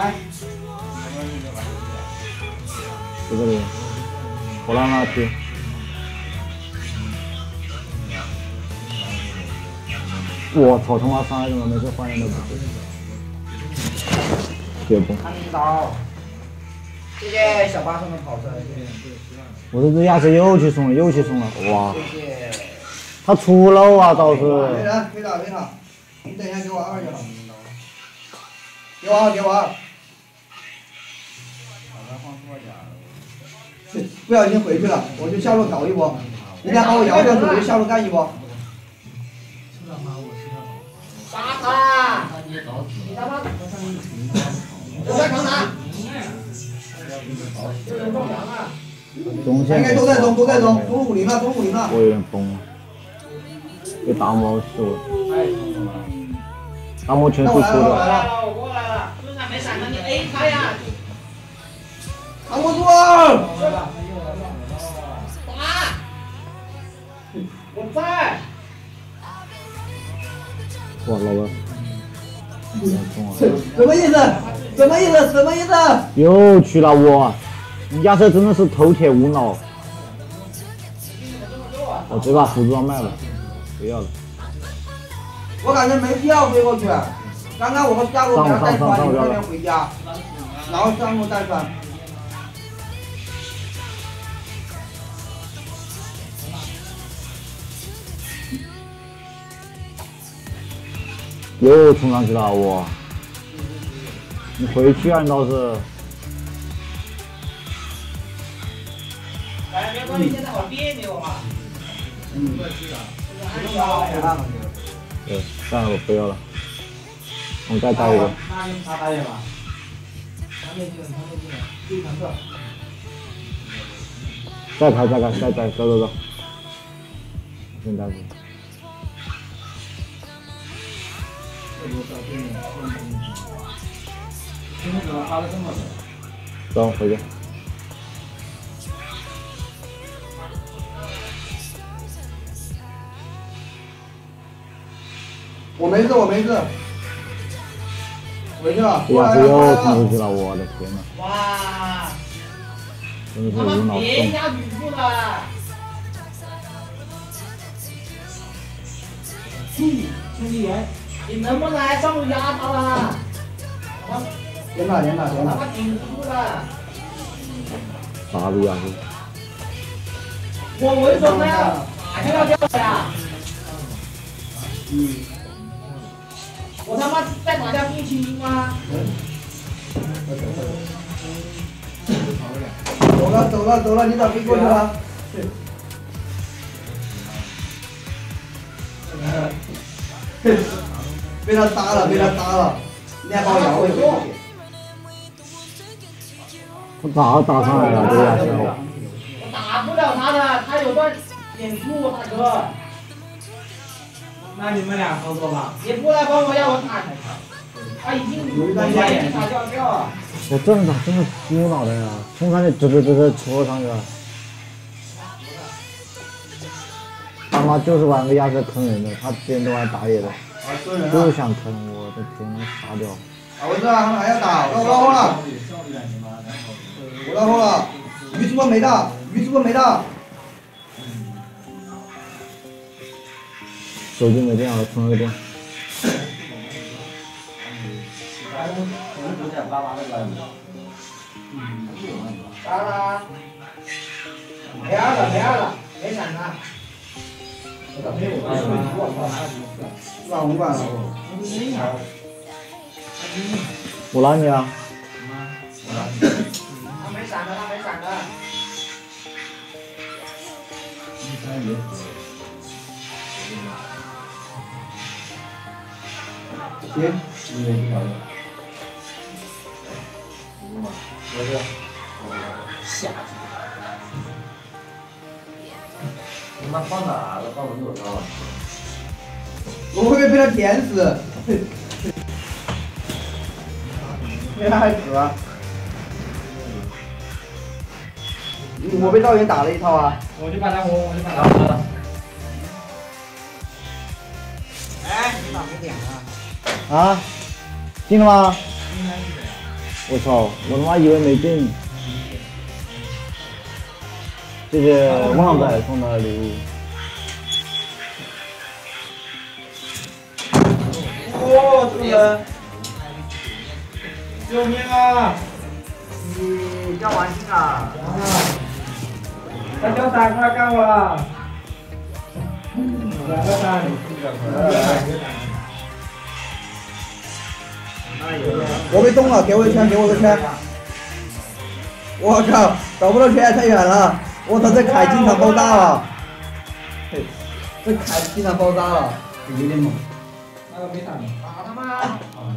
在这里，我让他踢。我操他妈伤害怎么每次换人都不对？血崩。 看到。谢谢小八送的跑车，谢谢。 我这只亚瑟又去送了，又去送了，哇！ 谢谢。 他出漏啊，倒是。 没人，可以打，可以打。你等一下给我二就好。给我二，给我二。不小心回去了，我就下路搞一波。你俩把我摇掉，我就下路干一波。杀他！你他妈！我在扛他。有人撞墙了。 中线。 应该都在中，都在中，中五零了，中五零了。 我有点疯了。被大魔是我。大魔全速出的。 我来了，我过来了。路上没闪到你 A 开呀！扛不住啊！打！我在。 哇，老哥。 什么意思？什么意思？什么意思？ 又去了我，亚瑟真的是头铁无脑。我这把辅助装卖了，不要了。 我感觉没必要飞过去。刚刚我们下路给他带穿，你们那边回家，然后上路带穿。 又冲上去了我，你回去啊，你倒是。 感觉你现在好别扭啊。嗯。 对，算了，我不要了。我再带一个。 那就他带一个吧。他没进，他没进，就弹射。 再开，再开，再再走走走。先带去。走，回去。 我没事，我没事。回去了。 亚瑟又冲出去了，我的天呐！ 哇！ 真的是无脑别压吕布了。兄弟，兄弟员，你能不能来上路压他了？连打连打连打。他顶不住了。 啥子亚瑟？ 我为什么要马上要掉呀？嗯。我他妈在打架不清吗？走了走了走了，你咋飞过去了？被他杀了，被他杀了，你还把我摇回去。 我咋打上来了这个亚瑟？ 我打不了他的，他有段减速，大哥。那你们俩合作吧。你过来帮我让我打才行。他已经有一段时间傻掉掉。 我真的真的无脑的呀，冲上去直直直直戳上去了。他妈就是把那个亚瑟坑人的，他之前都还打野的，就想坑我的天呐，傻屌！ 我知道他们还要打，我到后了，我到后了，鱼是不是没到？鱼是不是没到？ 手机没电了，充了个电。 打了，没二了，没二了，没闪了。 那我们管了。 我拉你啊！ 他没闪的，他没闪的。 行，你也不搞定。我是。 下去。 他妈放哪了？放门口上了。 我会不会被他舔死？被他害死了。我被道员打了一套啊！ 我去把他轰，我去把他轰了。 哎，你咋没点啊？ 啊？进了吗？我操！我他妈以为没进。谢谢旺仔送的礼物。 哦，这个人！救命啊！ 你掉完信了？ 他掉三块干我了。两个三， 我被动了，给我一圈，给我个圈！我靠，找不到圈太远了！我操，这凯经常爆炸了！这凯经常爆炸了，有点猛。 那个没闪的。 打他妈！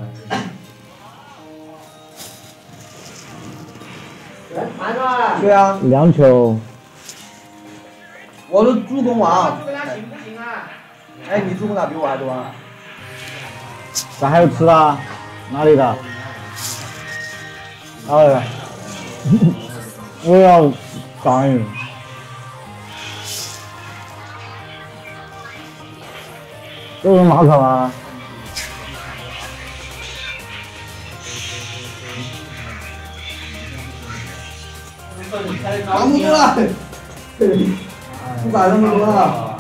盘子。 对啊， 两球。 我是助攻王。 助攻他行不行啊？ 哎，你助攻打比我还多啊！ 咱还有吃的啊？哪里的？哪里的？我要干预。这是马可吗？ 扛不住了，不敢那么多了。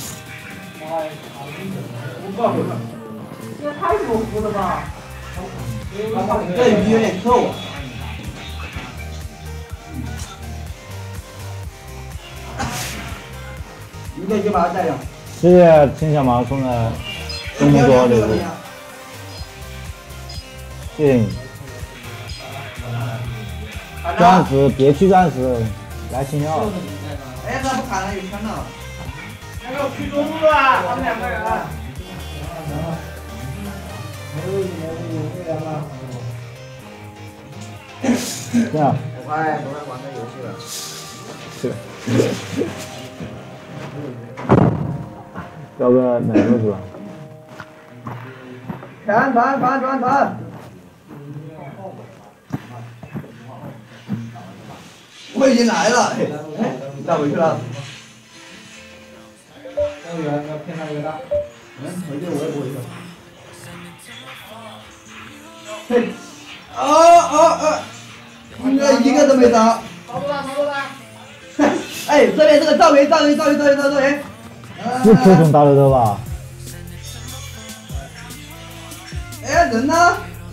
这太模糊了吧？ 这鱼有点臭啊。一个就把它带上。 谢谢秦小毛送的这么多礼物，谢谢你。钻石别去钻石，来星耀。 哎，他不砍了，有圈了。 那个去中路啊，他们两个人。 这样。 我快不会玩这游戏了。 是。要个哪个是吧？ 传传传传传！我已经来了，你咋回去了？ 那个人要骗他一个大。 嗯，回去我也不回去。嘿，哦哦哦，应该一个都没打。 操作了，操作了。 哎，这边这个赵云，赵云，赵云，赵云，赵云。 是推崇大乐透吧？ 哎，人呢？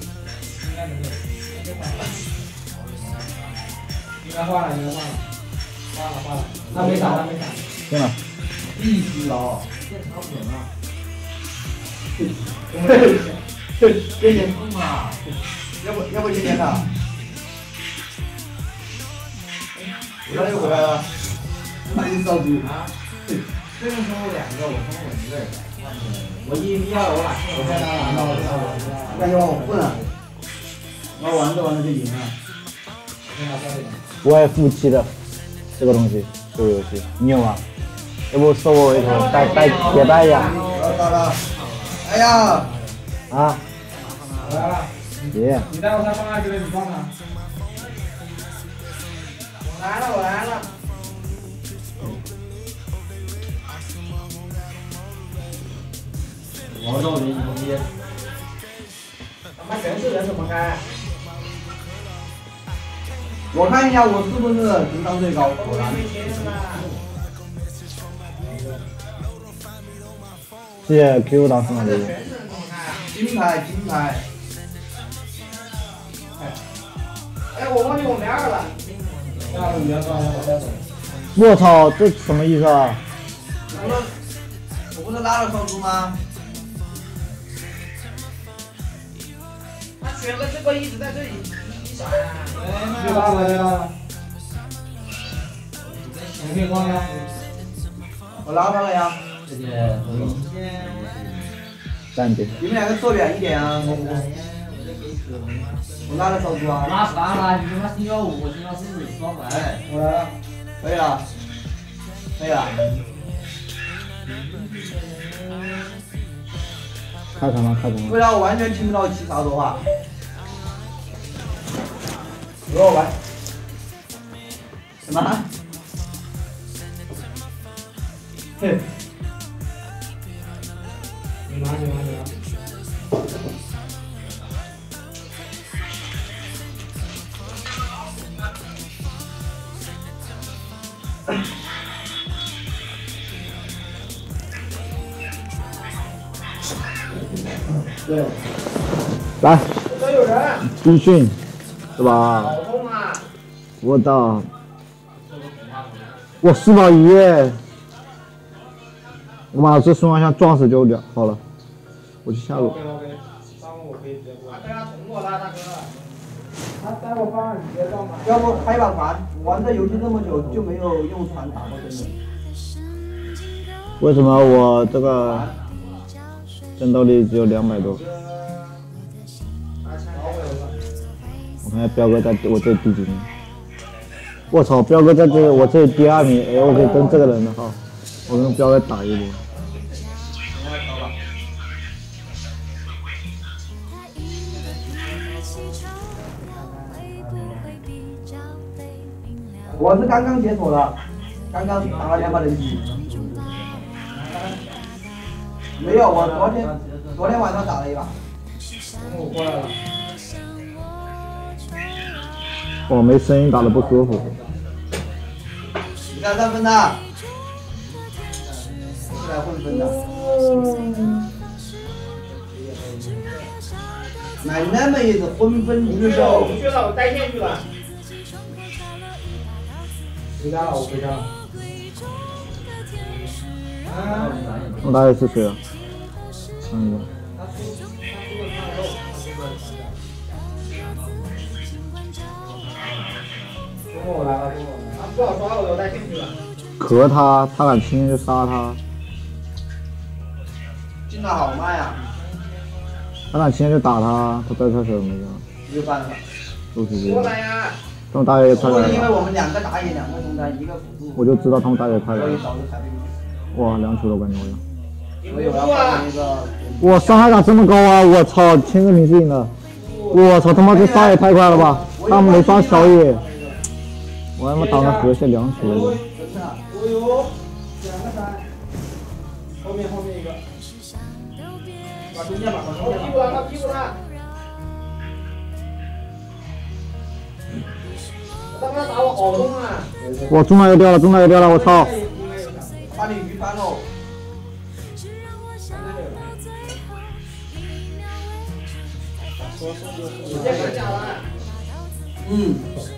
应该换了，应该换了，换了换了，他没闪，他没闪。 进了。 必须哦。 变超准了。 今年痛啊！要不要不今年的？我刚又回来了。那你烧猪啊？ 对面冲我两个，我冲我一个人。我一一二楼了，我在那玩到了。 感觉我混了，我玩着玩着就赢了。 我也负七的这个东西，这个游戏你有吗？要不收我一头，带带也带一下。 到了，哎呀！ 啊！ 我来了。 爷。 你待会他放下去了，你撞他。 我来了，我来了。 王少林牛逼！ 他妈人全是人怎么开？ 我看一下我是不是情商最高？果然。 谢谢 Q 大师的礼物。 金牌，金牌。 哎，我忘记我没二了。那你要抓一下我再走。 我操，这什么意思啊？ 我不是我不是拉了手珠吗？ 他选个这个一直在这里一闪。哎， 对吧？对吧？你可以放呀。 我拉他了呀。 谢谢。 站点。 你们两个坐远一点啊！我拉了手珠啊。 拉啥了？你他妈星耀五，星耀四，双白。 我来了，可以了，可以了。 开场了，开场了。 为啥我完全听不到七嫂说话？给我玩。什么？嘿。 你拿，你拿，你拿。 对。 来。 这有人。 军训，是吧？ 好痛啊！ 我的，我四保一，我把这孙王像撞死就了好了，我去下路。 OK OK， 上路我可以直接过来。对啊，捅我了，大哥。他待会放你直接撞吧。 要不开把船？玩这游戏这么久就没有用船打过真人。 为什么我这个战斗力只有两百多？我看下彪哥在我这第几名？我操，彪哥在这我这第二名，哎，我可以跟这个人的号，我跟彪哥打一波。 我是刚刚解锁的，刚刚打了两把人机。没有，我昨天昨天晚上打了一把。 我过来了。 我没声音打的不舒服。 你看三分的，是来混分的。买那么一个混分鱼肉。 我去了，我带线去了。回家了，我回家了。啊！ 我打的是谁啊？看一个。 中午我来了，中午我来了。他不好抓我，我带线去了。 壳他，他敢轻易就杀他。 进的好慢呀！ 他敢轻易就打他，他在厕所没用。 没有办法。 都是这样。 过来呀！ 他们打野快来因为了。 我们两个打野，两个中单，一个辅助。 我就知道他们打野快来所以了。 导致才被。 哇，两球了，感觉我要。 所以我要换一个。 哇，伤害咋这么高啊！我操，签个名字赢了。我操，他妈这杀也太快了吧！他们没刷小野，我他妈打了河蟹两球了。 我有两个三，后面后面一个，把中间把中间。屁股他，他屁股他。他妈打我好痛啊！ 我中单又掉了，中单又掉了，我操！ 把你鱼翻喽！嗯。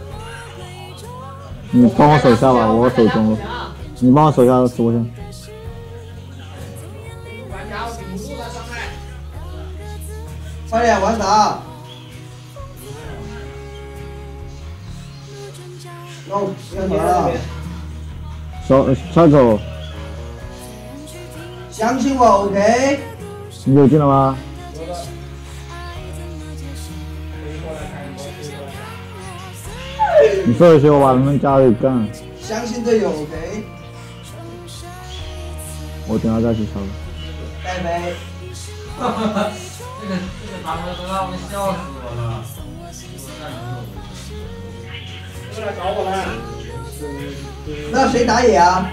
你帮我守下吧，我守中路。你帮我守下直播间。 快点玩啥？哦，不要玩了。 小小走。 相信我 ，OK。 你有进了吗？你说一些，我把他们家里干。 相信队友 ，OK。 我等下再去敲。 带飞。 哈哈哈，这个这个打哥都让我笑死我了。 又来找我了。 那谁打野啊？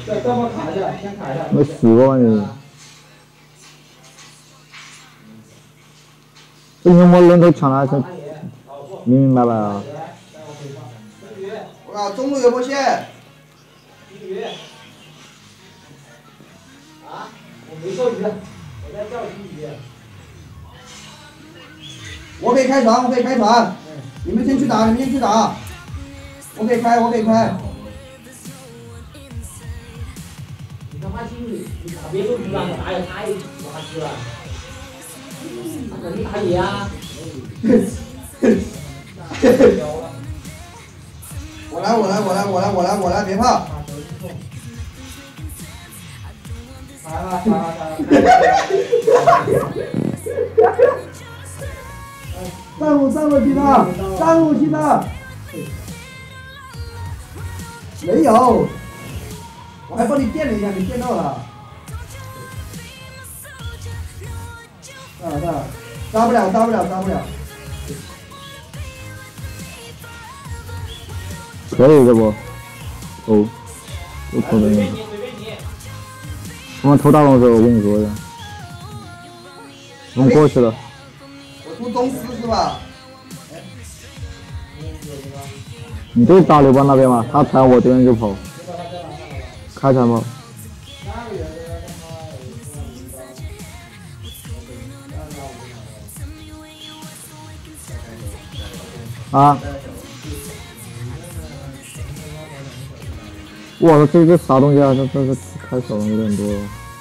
再再帮卡一下，先卡一下。 没死过你。这你我人头抢了，这明明白白啊！ 我靠，中路有波线。 鱼。啊？我没钓鱼，我在钓金鱼。 我可以开船，我可以开船。你们先去打，你们先去打。我可以开，我可以开。 你他妈金鱼，你打别的鱼了，你打也太垃圾了。那你打野啊？ 我来，我来，我来，我来，我来，我来，别怕。 来了，来了，来了。 上路，上路去的，上路去的。没有，我还帮你电了一下，你电到了。算了算了，杀不了，杀不了，杀不了。 可以这不？哦，又偷的那个。我们偷大龙的时候，我跟你说的。我们过去了。 我出中司是吧？ 你就打刘邦那边嘛，他踩我这边就跑。开船吗？啊！我操，这这啥东西啊？这这这开小龙有点多。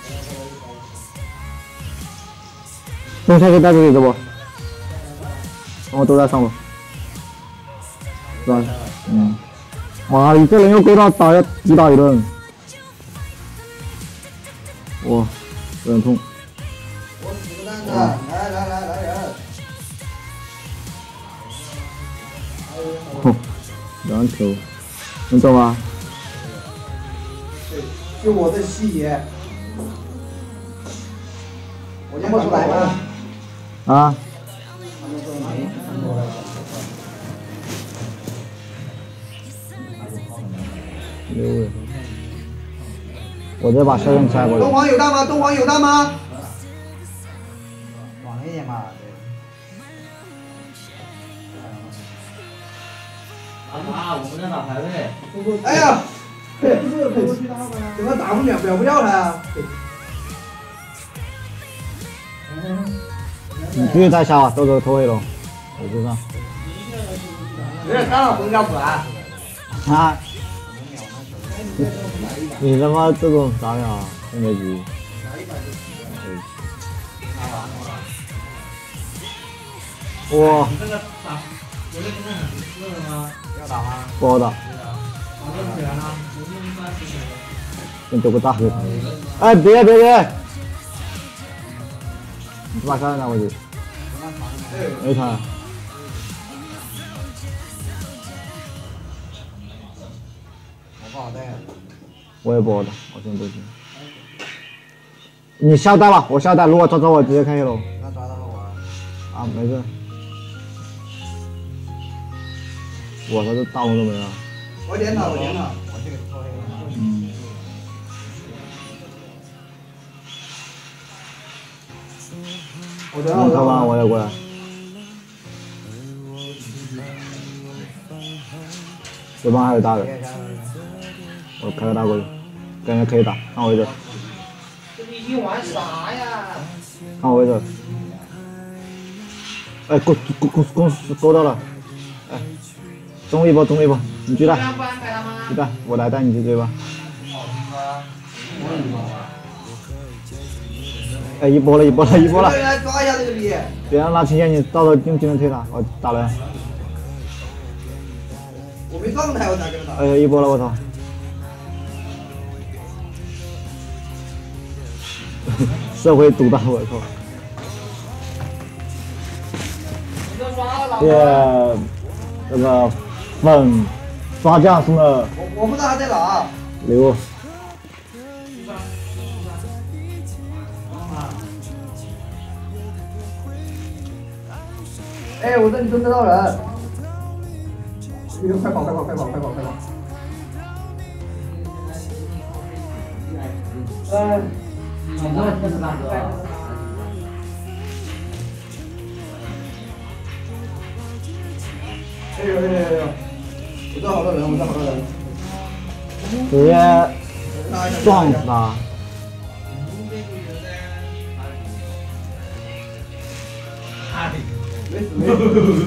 中下可以带出去这不？我都在上路。是吧？嗯。哇，你这人又勾到打要击打一顿。哇，有点痛。 我死个蛋子！来来来来人！ 哼，两球，能走吗？ 就我这细爷，我先过出来吗？ 啊？六位，我这把射箭拆过来。 东皇有大吗？东皇有大吗？ 往那点吧， 打他，我们在打排位。 哎呀！怎么打不了，表不掉他呀？ 你继续带下吧，到时候偷黑龙，我知道。 有点干了，回家补来。 啊！你他妈这种咋样啊？升个级。哇！ 你这个打，有的现在很热的吗？ 要打吗？ 不好打。 打不起来了，我们一般是。 先丢个大黑他。哎，别别别！你把沙拿过去。没传。 我不好带。 我也不好打，我现在都行。你下带吧，我下带。如果抓着我，直接开黑龙。 那抓到了我。 啊，没事。我操，这大龙都没了。 我点他，我点他。 我这个偷黑了。 嗯。 我等会你看完我也过来。对方还有大的，我开个大过去，感觉可以打，看我位置。 你你玩啥呀？ 看我位置。哎，勾勾勾勾勾到了，哎，中一波中一波，你去带，去带，我来带你去追吧。哎，一波了，一波了，一波了！ 来抓一下这个逼！ 别让他听见你，到时候用技能推他，我打人。 我没状态，我咋跟他打？ 哎呀，一波了，我操！社会毒打，我操！谢谢这个粉刷酱送的我我不知道他在哪。 礼物。 哎，我这里蹲得到人。你快跑，快跑，快跑，快跑，快跑！ 呃，你这不是大哥。 哎呦哎呦哎呦！我这好多人，我这好多人。 直接撞死他！ 没死没死。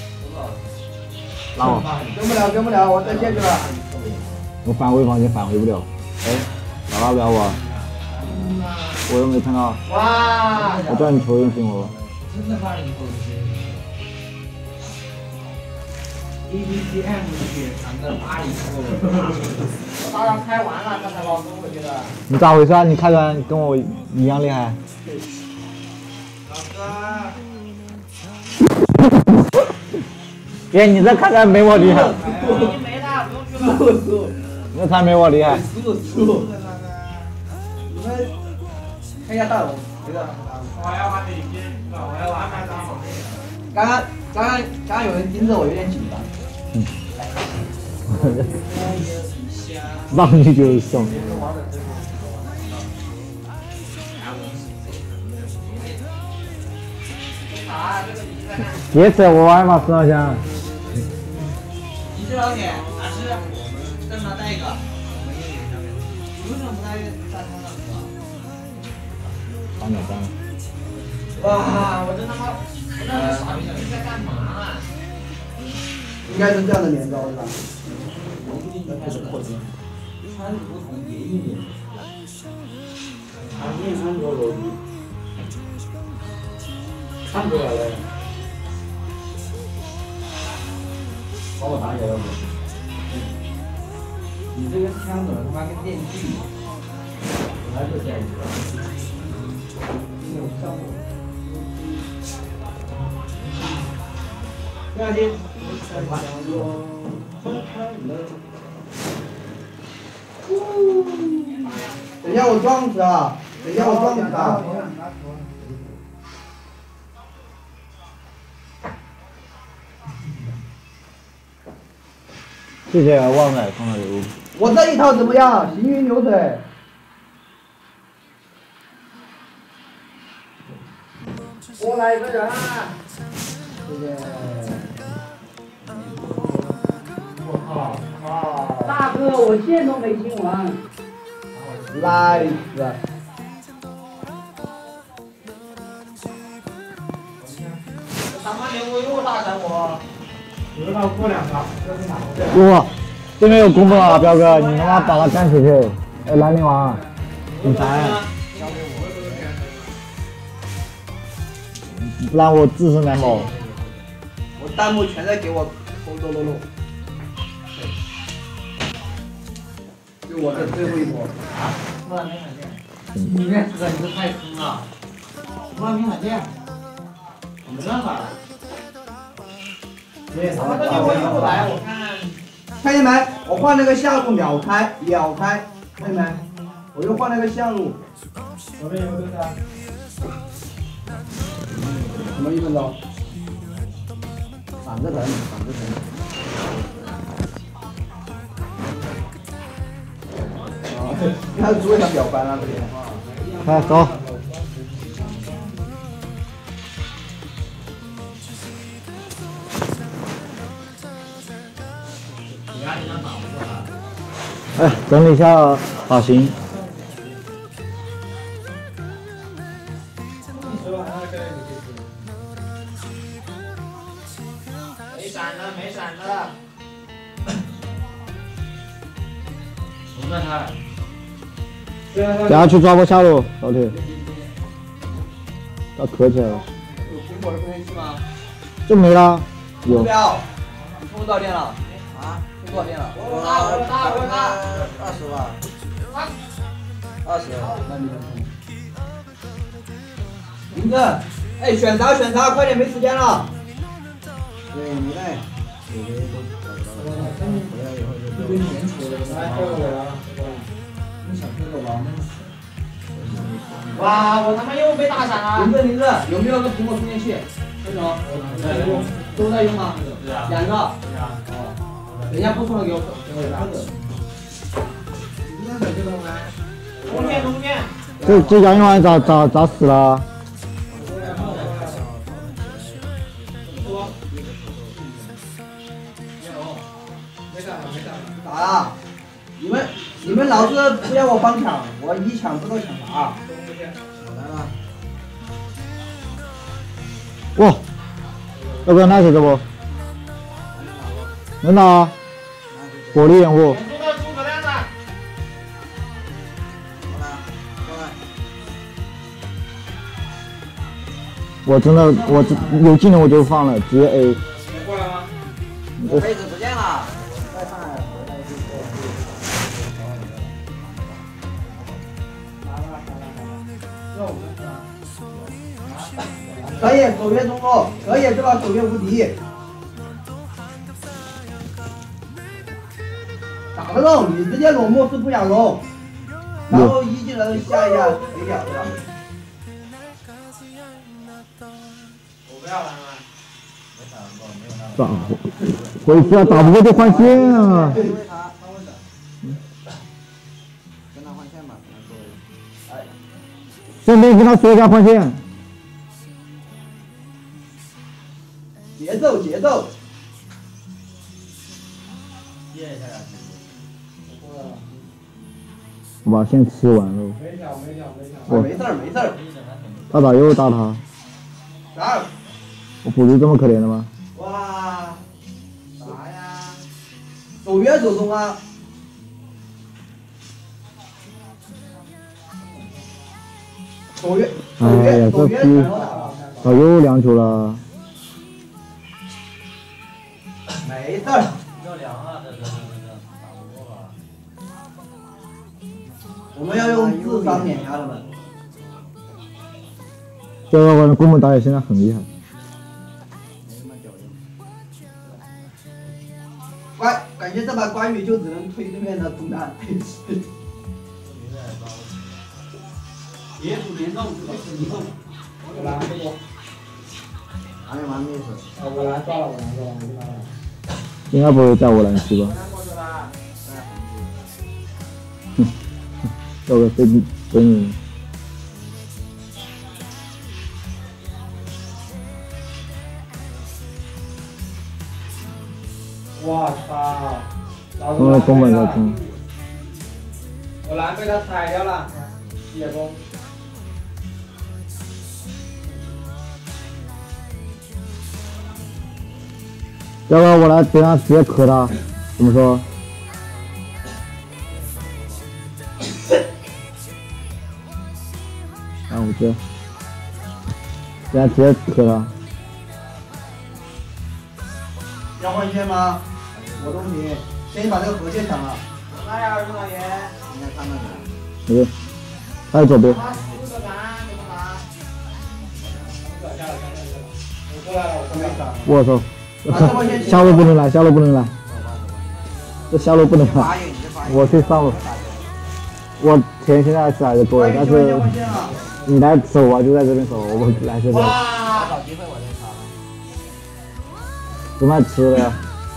拉我！ 跟不了跟不了，我再下去了。 我返回房间返回不了。哎，打到不了我，我又没看到。 哇！ 我叫你球员请我。 真的怕你过去。A B C M 去谈个巴黎过。 我打算开完了，他才老公回去的。 你咋回事啊？你开船跟我一样厉害。 老哥。爷，你这开船没我厉害。 你没了，不用去了。 你这船没我厉害。 输输。你们看一下大龙，这个。 我要玩美金，我要玩麦当劳。 刚刚刚刚刚刚有人盯着我，有点紧张。 嗯。上去就是送。别扯，我玩嘛，石老乡。 你这老铁，哪吃？再拿带一个。为什么不带大汤的？ 当了当了。 哇，我真他妈，我真的傻逼了，你在干嘛？ 应该是这样的连招是吧？ 开始扩张，川普统爷一年，他念安卓逻辑，看出来了，把我打野了不？你这个枪怎么他妈跟电锯？我还是电锯，没有效果。第二天。 等一下我撞死啊！等一下我撞死啊！ 谢谢旺仔送的礼物。 我这一套怎么样？行云流水。 我来一个人。 谢谢。 我靠！啊！ 大哥，我线都没清完。 nice。 他妈牛我又大闪我。得到过两个，这是哪个？ 哇，这边有公泵啊，彪哥，你他妈把他干死去！哎，兰陵王，总裁，不然我自身难保。 我弹幕全在给我轰咚咚咚。就我这最后一波。 啊！突然没闪电。你这哥你这太坑了！突然没闪电，没办法了。他妈的牛我又来，我看。 看见没？我换了个下路秒开，秒开，看见没？我又换了个下路。 左边有个的。 什么一分钟？反着等，反着等。啊，他是为了秒翻啊这边。 快走。哎，整理一下发型。 没闪的，没闪的。什么他？ 等下去抓波下路，老铁。要磕起来了。 有苹果的充电器吗？ 就没了。有。 不要，充多少电了？啊？充多少电了？ 我大我大我大。 二十吧。二十，那你们充。名字，哎，选啥选啥，快点，没时间了。对，你来。 一堆粘稠的，来给我了。你想听我吗？ 哇，我他妈又被打闪了。 名字名字，有没有个苹果充电器？这种，都在用吗？两个。哦。等一下不充了，给我给我拿个。 你想这种吗？ 我中间中间。 这这杨永安咋咋咋死了？ 咋啦？你们你们老是不要我帮抢，我一抢不知道抢啥。来了。 哇，要不要拿手这不？能打啊！火力掩护。我真的，我有技能我就放了，直接 A。 过来吗？ 妹子不见了。再上来。 可以守约中路，可以这把守约无敌。打得动，你直接裸漠视不养龙，然后一技能下一下没掉对吧？ 我不要了。 打回去啊，打不过就换线啊！ 跟他换线吧，跟他说一下。哎， 顺便跟他说一下换线。 节奏节奏。 我把线吃完了。 没跳没跳没跳。 我没事儿没事儿。 他咋又打他？ 啥？ 我补助这么可怜的吗？ 哇！啥呀？守约守中啊！守约守哎呀， 约守这批约全都打了。 咋又两球了？ 没事儿。 要凉啊，这这这这打不过了。 我们要用智商碾压他们。 这个我宫本导演现在很厉害。 关，感觉这把关羽就只能推对面的中单。 野主联动，联动。我来这个。 还没完妹子。 啊，我来抓了，我来抓了，我就来了。 应该不会在我蓝区吧？哼，要个飞机给你。 我操！ 冲了宫本再冲。 我蓝被他踩掉了，野攻。 要不然我来等下直接磕他，怎么说？啊，我这，等下直接磕他。 要换线吗？我都行，先把这个河线抢了。 来呀，领导爷。 应该看到你。 没事，他在左边。 他四个男，怎么打？我下来，下来，下来。我过来了，我过来了。 我操！下路不能来，下路不能来，这下路不能来。我去上路。我钱现在是还是多的，但是你来守啊，就在这边守，我来这边。 哇！找机会我就杀了。 不卖吃的呀。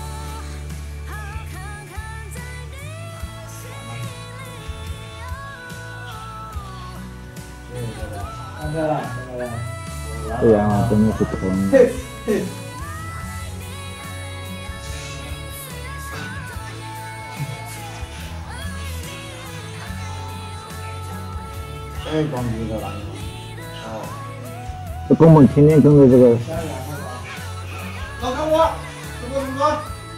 看这了，看这了。 对呀，真的是坑。 嘿嘿。 哎，装逼的了。哦。 这宫本天天跟着这个。 老看我，这个什么？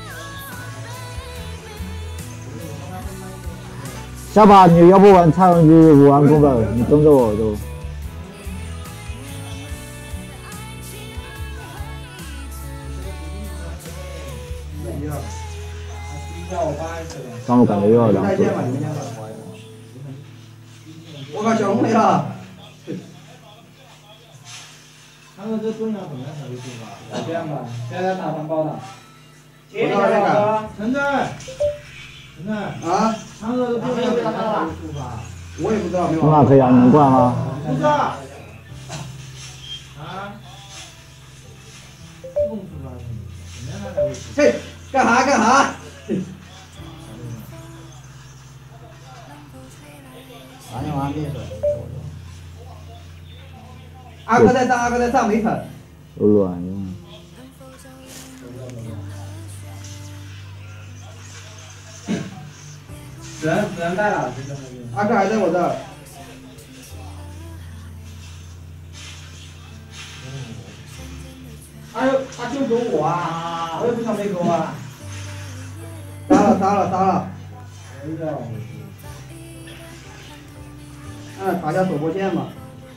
下把你要不玩蔡文姬，我玩宫本，你跟着我就。上路感觉又要两次。 我靠，小龙没了。 他们这盾要怎么样才会进吧？ 这样吧，现在打团包的。 接一下这个。 陈真，陈真。 啊？ 他们这盾要怎么样才会出吧？ 我也不知道，没有。 那可以啊，你能过来吗？ 不是。啊？弄出来，怎么样才会出？ 嘿，干啥干啥？ 打你玩。 阿哥在上，阿哥在上，没啃。 有卵用。 死人死人带了，这个阿哥还在我这儿。 哎呦，他就勾我啊！我也不想被勾啊！ 杀了杀了杀了！ 哎呦！ 嗯，查一下手波线嘛。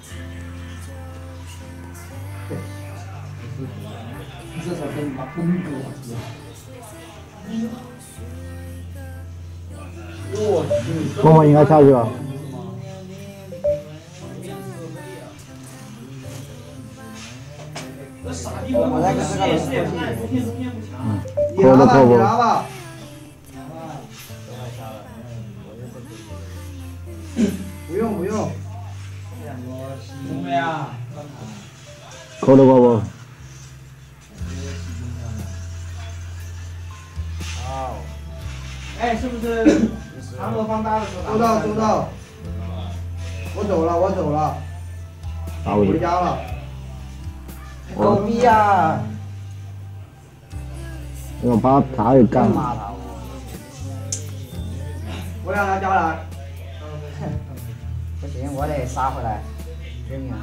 这才跟你妈崩过我去！ 默默应该下去了。 我在跟这个人说嗯， 你拿吧， 扣不扣不？ 你拿吧。不用不用。 怎么样？ 扣得过不？ 好， 哎，是不是韩国放大的时候？ 收到收到。我走了我走了。 打过去回。家了。 狗逼呀！ 我把他给干了。 骂他我。 我让他加来。 不行，我得杀回来。救命啊！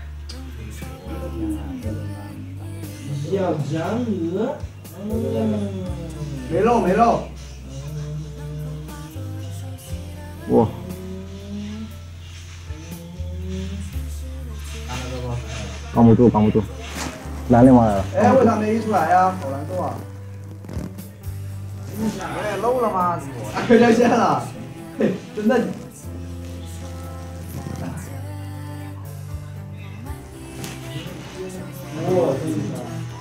小嫦娥，嗯， 没漏没漏。 哇！扛不住，扛不住。来了嘛来了。 哎，为啥没一出来呀？好难受啊！ 我也漏了吗？ 阿哥掉线了，嘿，真的。 我真的。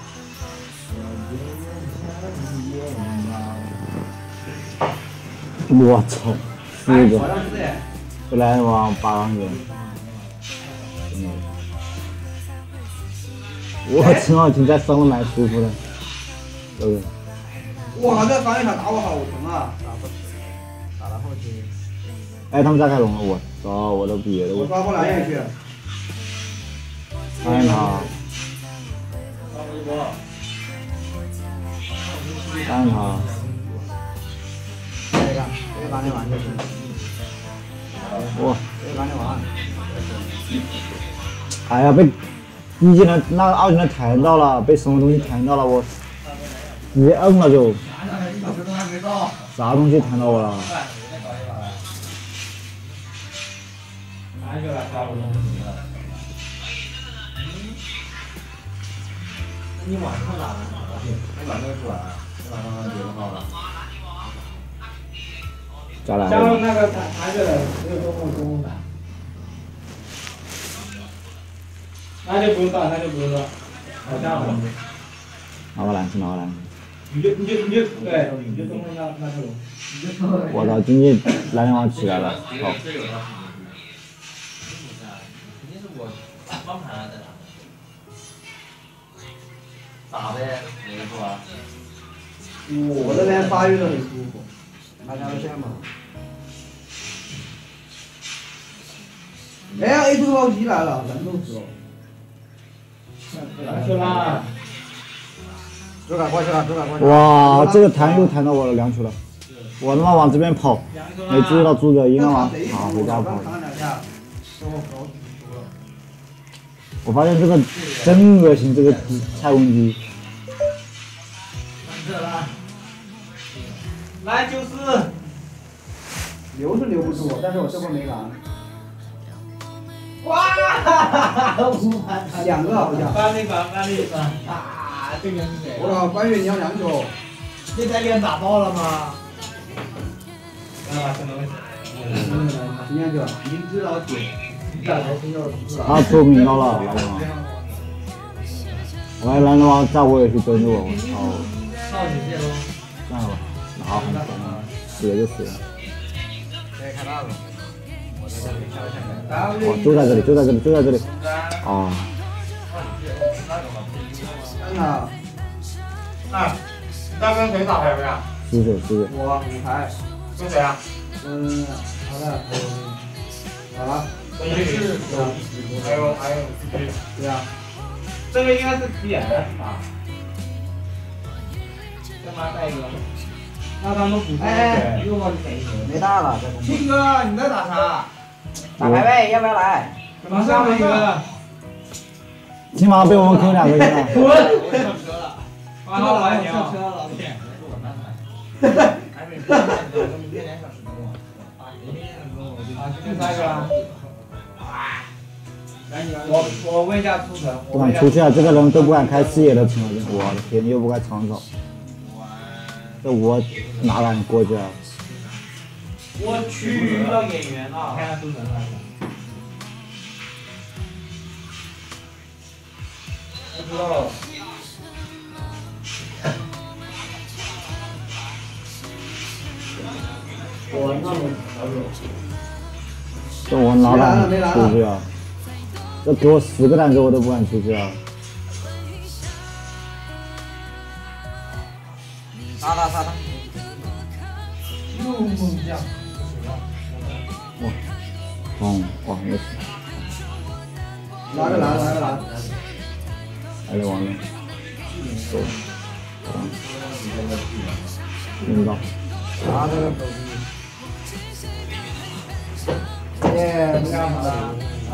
我操，四个好，像是哎。 本来往八上去。我操，现在伤的蛮舒服的，对不对？ 哇，这防御塔打我好疼啊！ 打不死，打到后期。 哎，他们在开龙了，我操，我都憋的我。 我抓过蓝眼去。 看他，看他。 这个，这个帮你玩就行。 哇！ 这个帮你玩。 哎呀，被一技能那二技能弹到了，被什么东西弹到了，我直接摁了就。啥东西弹到我了？ 拿一个来抓我东西了。你晚上打的啥？你晚上出来，你晚上别的号了。 再来。 加入那个弹弹着的，没有中午中午打。那就不用打，那就不用打。好家伙！ 拿个蓝去，拿个蓝去。 你就你就你就对，你就中午那那就。 我操，经济蓝天王起来了，好。 肯定是我帮盘在哪？打呗，没错啊。 我这边发育的很舒服。 拿条线嘛。 哎呀 ，A 出暴击来了，难受死了。 来去啦！ 周凯过去了，周凯过去了。 哇，这个弹又弹到我的两处了，我他妈往这边跑，没注意到诸葛应该往跑回家跑。我发现这个真恶心，这个菜公鸡。 来九四。 留是留不住，但是我这波没蓝。 哇！五盘两个好像。 翻了一翻，翻了一翻。啊，这个是谁？ 我靠，关羽你要两球。 现在脸打爆了吗？来吧，什么问题？ 今天就明知老铁， 他出名到了，蓝天王。我还蓝天王在我也去跟着我，我操！ 少几届喽？ 算了吧，哪好狠啊，死了就死了。 可以开大了。我在这里跳一下。 哇，就在这里，就在这里，就在这里。啊！ 看看。 那，那跟谁打牌不呀？ 输水，输水。 我五台。 跟谁啊？ 嗯，好的。好了。 跟一是有，还有还有， 有对啊，这个应该是点啊。干嘛带一个？那他们补充哎， 一个吗？就给一个。 没大了， 庆哥，你在打啥？ 打排位要不要来？ 马上一个。 起码被我们坑两个人了。 滚！我上车了。八号来你上车了，老铁。哈哈。还没过两个，明天两小时给我。明天两个我就。啊，今天三个啊。我我问一下出城。 不敢出去啊！这个人都不敢开视野的情况下，我的天，又不敢长手。这我哪敢过去啊？ 我去了演员啊！看下出城了。不知道。我那么这我哪敢出去啊？这给我十个蛋糕我都不敢出去啊！ 杀他杀他！ 又猛将， 哇，哦哇，没事。 来了来了来了来了！ 来了完了，走，领导。 拿这个手机。耶，不干啥？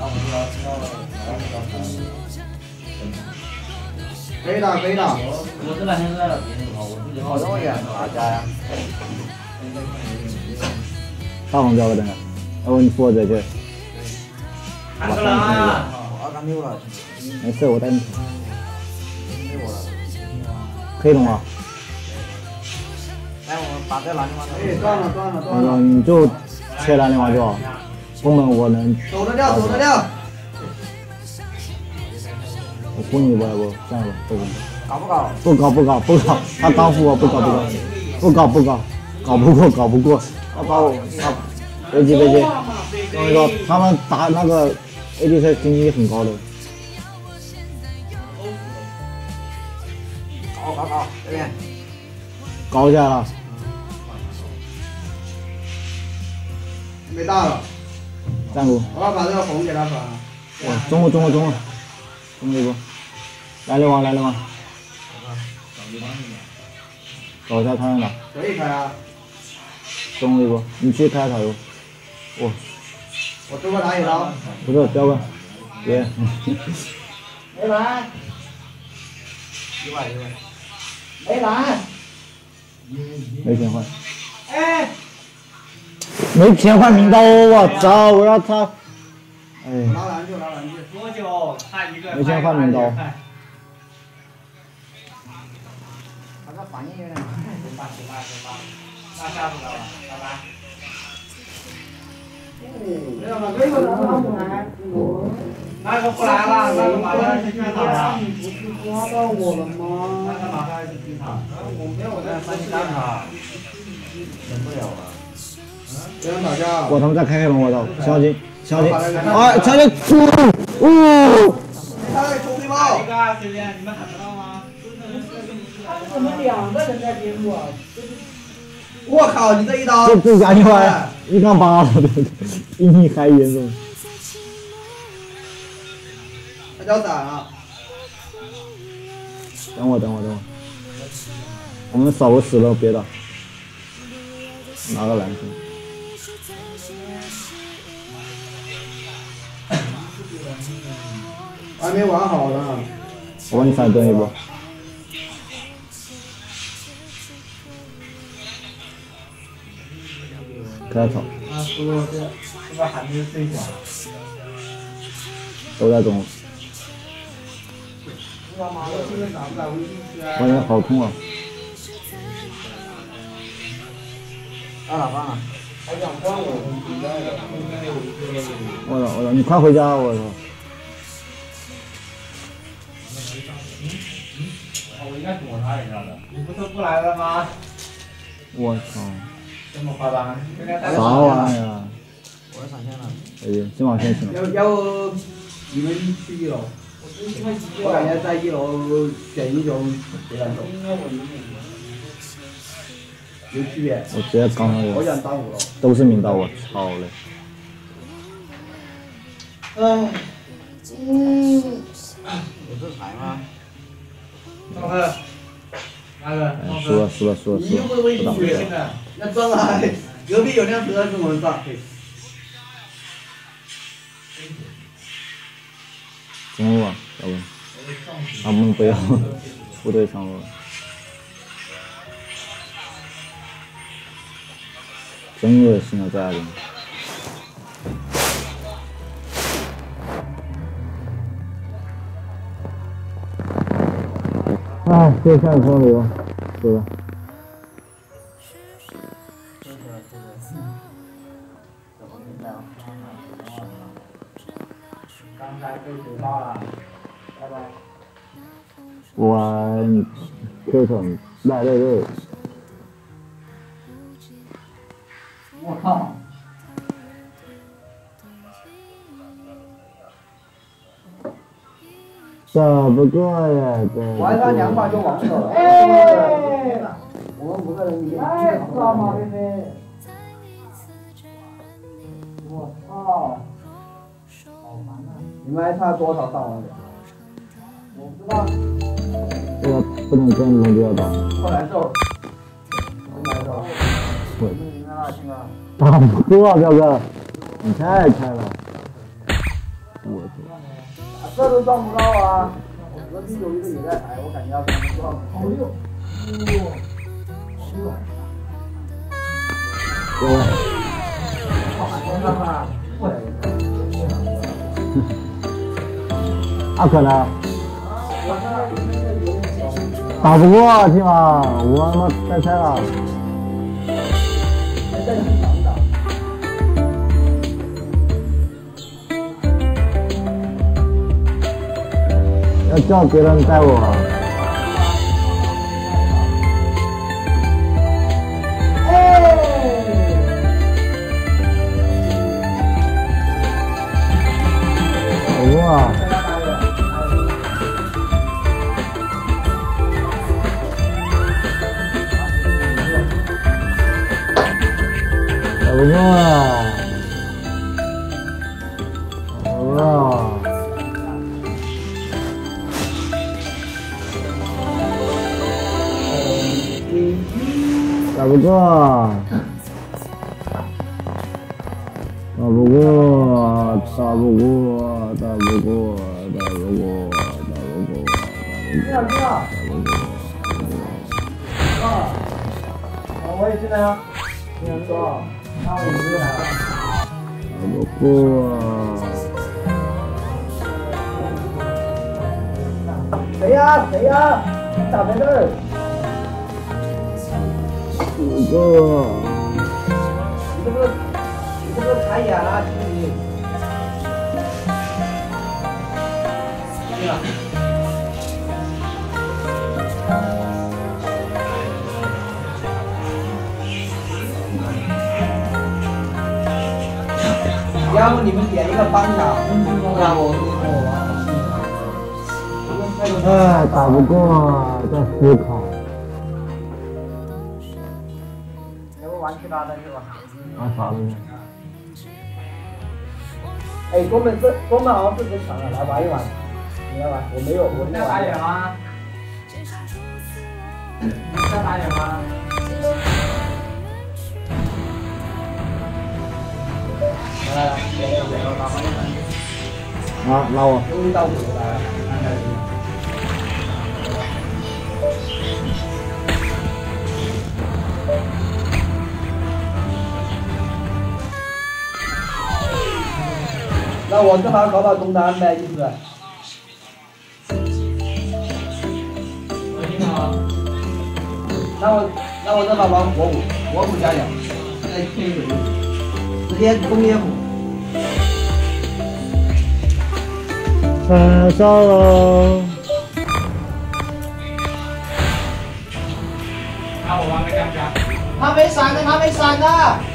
可以打可以打。 我这两天在别人跑，我自己好这么远哪家呀？ 大红交个灯啊！要不你扶我这去。 看个人啊！ 我二杠六了。 没事，我带你走。 没我了。 可以了吗？ 来，我们把这篮球往哎，断了断了断了。 嗯，你就切篮球就好。攻门我能。 走得掉，走得掉。 我护你吧，要不这样吧，不行。 搞不搞？ 不搞不搞不搞，他刚扶我，不搞不搞，不搞不搞，搞不过搞不过，他把我他飞机飞机，那个他们打那个 A D C 经济很高的。 搞搞搞，这边。 搞起来了。 没大了。 站住！ 我要把这个红给他转了。 哇，中了中了中了，中了一波！来了王来了王！搞一下他那。 可以开啊。 中了一波，你去开塔油。哇！ 我这边打野刀。 不是彪哥，别。 没来。一百一百。没来。 没钱换。 哎。 没钱换名刀，我操！我要他。哎。 拿篮就拿篮去。 多久？差一个。 没钱换名刀。 他这反应有点快。 行吧行吧行吧，那下次了，拜拜。 没有了，没有了，他不来。 那个不来了，那个马上去机场了。 你不是抓到我了吗？ 那个马上去机场。 我没有在翻干他。忍不了了。不要打架！ 我他妈再开开门，我操！小心，小心！哎，小心！呜！ 开冲击炮！ 一个随便，你们喊得到吗？ 他们怎么两个人在边路啊？ 我靠！你这一刀！ 这这家伙一杠八了，对不对？比你还严重。 他交闪了。 等我，等我，等我。我们少个死了，别打。拿个蓝色。 我还没玩好呢。 我帮你闪蹲一波。开草。 啊，叔叔这是不是还没睡醒？ 都在中。我也好痛啊！ 二打饭了。 还想关我？ 我操我操！你快回家！我操！ 我应该躲他一下的。你不是不来了吗？ 我操！ 这么夸张？ 啥玩意儿？ 我闪现了。 哎，先往前行。 要要不你们去一楼？我感觉在一楼选英雄有点走。有区别。 我直接刚上去。 我想当五楼。 都是名刀，我操嘞！ 哎。嗯。 输了输了输了， 你又不是微信学现在，那装了，隔壁有辆车跟我们撞。 中路啊，要不？啊，我们不要，部队上路。真恶心啊，在那里。哎，就下风流，对吧？ 刚才被举报了，拜拜。 玩 Q 城赖赖赖。 我靠！ 打不过呀， 玩上两把就王者了。 哎， 我们五个人一哎，知道吗，妹妹？我操！好烦啊！ 你们还差多少上王者？ 我不知道。 这个不能跟龙标打。 后来之后，后来之后， 对。 你看啊，亲哥。 打不过啊，彪哥，你太菜了。我操！ 这都撞不到啊！我隔壁有一个也在排，我感觉要跟他们撞。 好溜，哇，好溜。 对。 看看， 阿可呢？打不过啊，亲妈，我他妈太菜了。要叫别人带我。 哎！ 打不过啊。打不过啊。打不过啊。打不过，打不过，打不过，打不过，打不过，打不过， 这样这样。啊，我也进来啊。你想说？那我也进来了。 打不过。 谁呀？谁呀？你咋在这儿？ 五个。 你这个，你这个抬眼了，兄弟。对了。要不你们点一个帮场，让我哎，打不过，在思考。 要不玩其他的是吧？ 玩啥的呢？ 哎，东北这东北好像是只抢了，来玩一玩。你来玩，我没有，我没有。 要打野吗？要打野吗？ 来来来，点点点，我打方向盘。 啊，拉我。 终于到五来了，看看你。那我这把搞把中单呗，意思。 我听好。 那我那我这把玩火舞，火舞加油，再添一个油，直接工业舞。 燃烧喽！ 那我玩个江江。 他没闪的，他没闪的。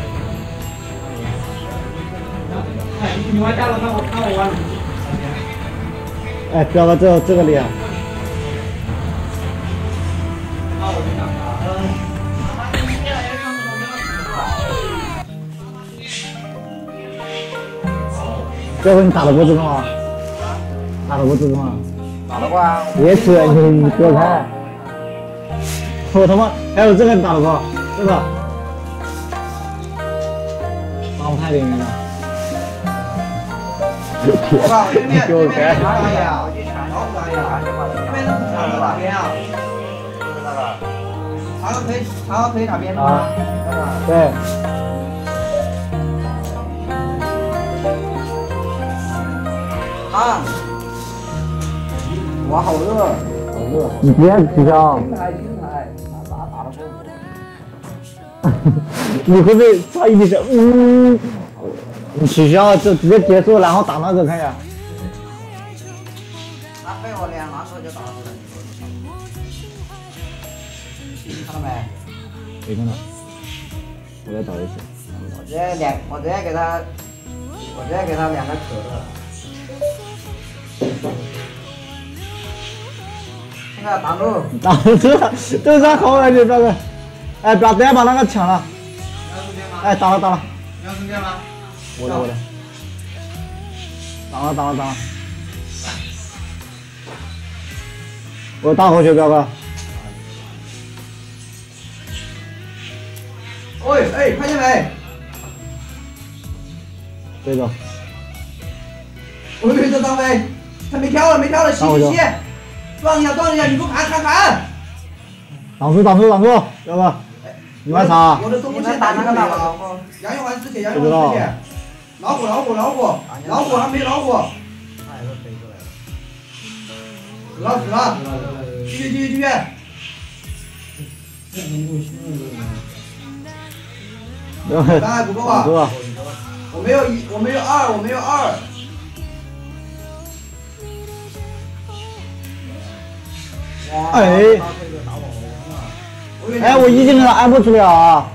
哎，你玩加了，那我那我玩。 哎，彪哥，这这个厉害。 那我就打他。 这回你打得过这个吗？打得过这个吗？ 打得过啊！ 别扯，你你给我看。 我他妈还有这个打得过，真的，打不太灵了。 我靠，对面对面给是哪里啊？老虎哪里啊？对面是长河哪边啊？ 就是那个。 长河可以长河可以哪边的吗？ 对。 啊！哇，好热，好热！ 你别取消。 精彩精彩，打打得过。 你会不会差一点？嗯，你取消就直接结束，然后打那个看一下。 他被我两拿手就打死了，看到没？ 没看到。我再找一次。 我直接两，我直接给他，我直接给他两个可乐。那个挡住。 挡住了，都在后面去那个。哎，把等下把那个抢了。哎，打了打了。 你要充电吗？ 我的我的。打了打了打了。我大回去，彪哥。 喂，哎，看见没？ 这个。 喂，这张飞，他没跳了，没跳了，吸吸吸，撞一下撞一下，你不砍砍砍！ 挡住挡住挡住，彪哥。你玩啥？ 我的中路线打那个大佬，杨玉环之前，杨玉环之前，老虎老虎老虎老虎还没老虎，死了死了，继续继续继续。伤害不够啊！我没有一，我没有二，我没有二。 哎。哎，我一技能按不出了啊！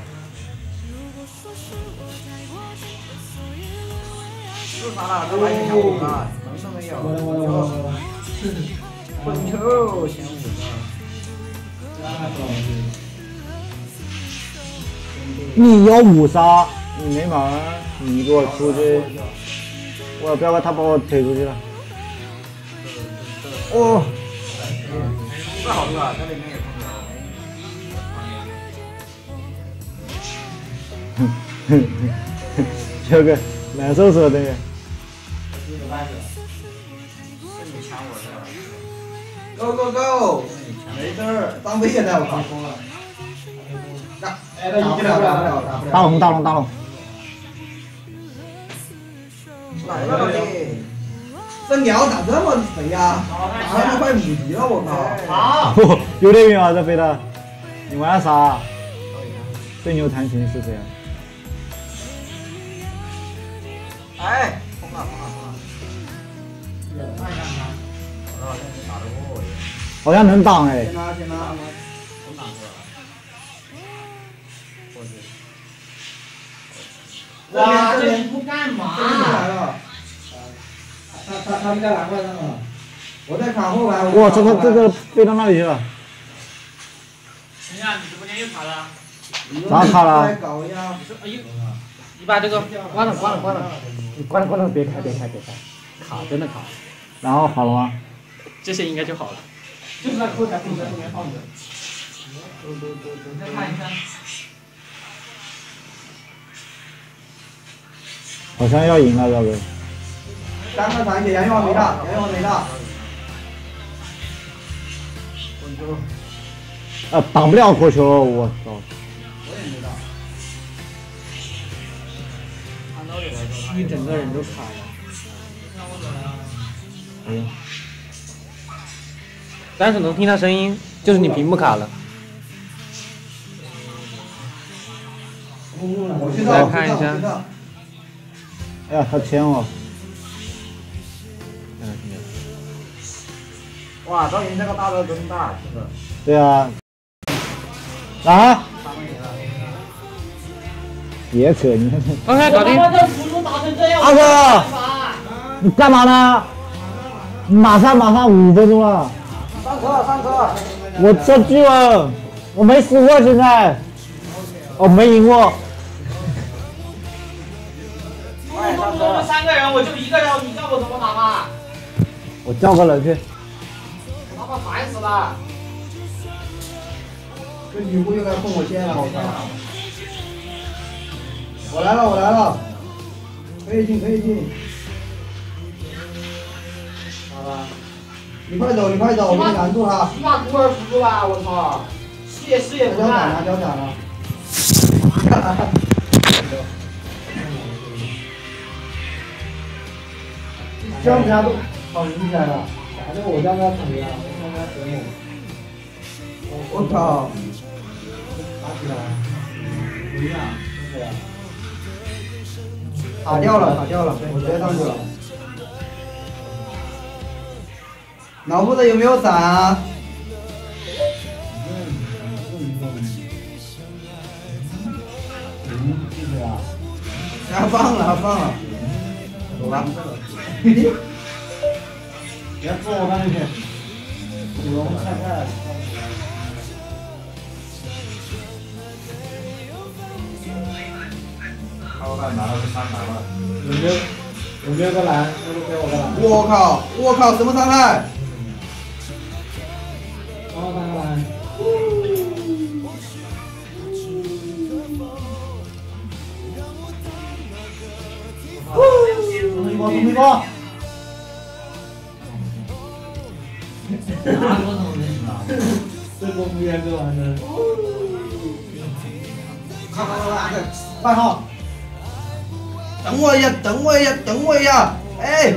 自杀了，这完全抢五个，人都没有。我的我的我的。混球抢五个。 你要五杀，你没门，你给我出去！我不要他把我推出去了。哦。 这好多啊，这里面有。 这个难受死了，这个。 Go go go！ 没事儿，张飞也在，我靠。哎，打不了，打不了，打不了。 大龙，大龙，大龙。 来了你！ 这鸟咋这么肥呀？打他妈快五级了，我靠！ 好。 有点远啊，这飞的。你玩啥？对牛弹琴是谁啊？ 哎，冲啊冲啊冲啊！打得过好像能挡哎。 先拿先拿， 能挡过了。过去。 哇，这你不干嘛？ 来了。 他他他们在蓝怪上了。 我在卡后排。 哇，这个这个飞到那里去了。 等一下，你直播间又卡了。 咋卡了？ 再搞一下。 哎呦，你把这个关了关了关了。 你关了关了，别开别开别开，卡真的卡。 然后好了吗？ 这些应该就好了。就是那后台可以在后面放着。再看一下。 好像要赢了，彪哥。 三个残血，杨玉环没大，杨玉环没大。 呃，挡不了火球，我操！ 我也没大。 一整个人都卡了。 哎呀， 但是能听他声音，就是你屏幕卡了。 我去再看一下。 哎呀，他牵我。 哇，赵云这个大招真大，是的。 对啊。啊！别扯，你看这。 OK，搞定。 阿哥，你干嘛呢？马上马上五分钟了。 上车上车。 我这巨了，我没死过现在，我没赢过。 快上车。 我们三个人，我就一个人，你叫我怎么打嘛？ 我叫个人去。 他妈烦死了。 就这女巫又该碰我线了，我操！我来了，我来了，可以进，可以进。 好吧。 你快走，你快走，我给你拦住他。 你把孤儿扶住了，我操！视野视野不看。 交斩了，交斩了。 姜家都好明显了，反正我姜家怎么样？我姜家很猛。 我靠！ 打起来，不一样，是不是？ 卡掉了，卡掉了，我直接上去了。老夫子有没有伞啊？他放了，他放了，走吧。 别坐我那里去，我们看看。 他把拿了个三拿了。 有没有有没有个蓝？要不给我个蓝？ 我靠！我靠！什么伤害？ 帮我当个蓝。东西哥，东西哥。 哪个能认识啊？ 这波不远就完了。 快快快快！快号！等我一下，等我一下，等我一下！哎！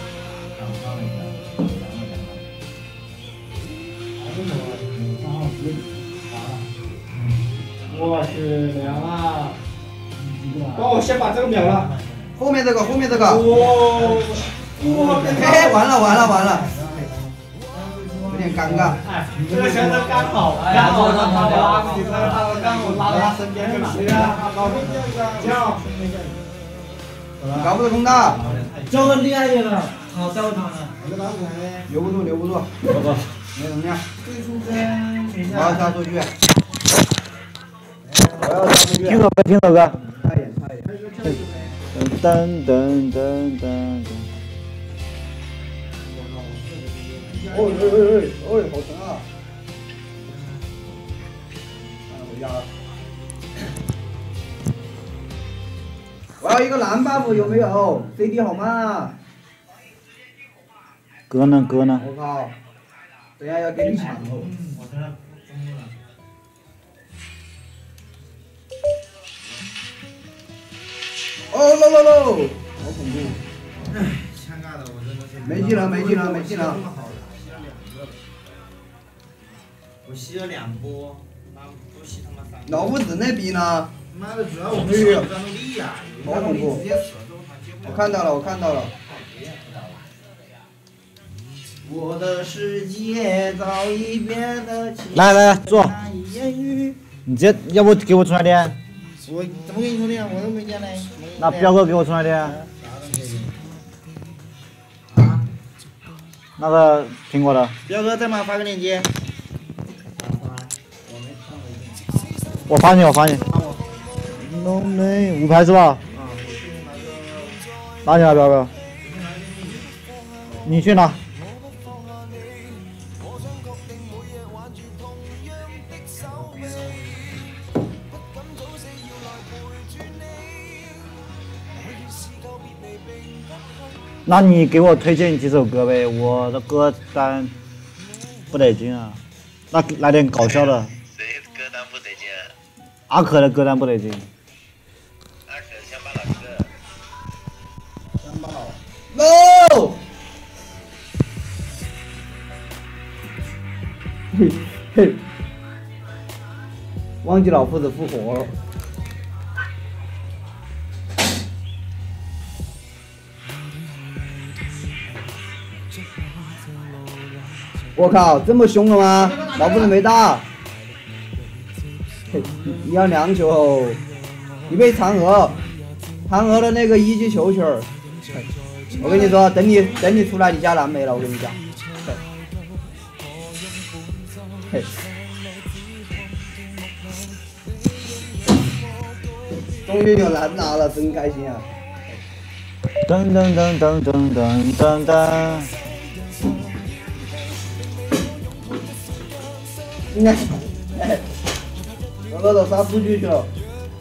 我去凉啊！帮我先把这个秒了。 后面这个，后面这个。 哇！哇！ 哎，完了完了完了！有点尴尬。 这个选择刚好，刚好让他拉自己车，刚好拉到他身边去嘛。对啊，搞定这样。 搞不得空大。 这个厉害点了，好教他呢。 留不住，留不住。没能量。我要杀出去。我要杀出去。 听首歌，听首歌。 差一点，差一点。 噔噔噔噔噔。 哦哎哎哎哎，好疼啊！回家了。我要一个蓝 buff 有没有 ？C D 好慢啊！ 哥呢？哥呢？ 我靠！等下要给你抢哦。哦喽喽喽！好恐怖！ 哎，尴尬的，我真的是。 没技能，没技能，没技能。 我吸了两波，妈都吸他妈三波。 老夫子那逼呢？ 妈的，主要我们是有战斗力呀，有战斗力直接死了之后他接不了。 我看到了，我看到了。 我的世界早已变得清来来来，坐。 难以言喻。 你这要不给我充下电？ 我怎么给你充电？我都没电嘞。 那彪哥给我充下电。 啥都没给。 那个苹果的。 彪哥，再帮我发个链接。 我发你，我发你。浓眉五排是吧？拿起来，彪哥。你去拿。那你给我推荐几首歌呗？我的歌单不得劲啊。那来点搞笑的。 谁歌单不得劲？ 阿可的歌单不得劲。 阿可乡巴佬歌。 乡巴佬。No！ 嘿嘿，忘记老夫子复活了。我靠，这么凶了吗？老夫子没大。你要两球，你被嫦娥，嫦娥的那个一级球球。我跟你说，等你等你出来，你家蓝没了，我跟你讲。嘿。终于有蓝拿了，真开心啊！ 噔噔噔噔噔噔噔噔。 应该，哎， 个都杀出去去了。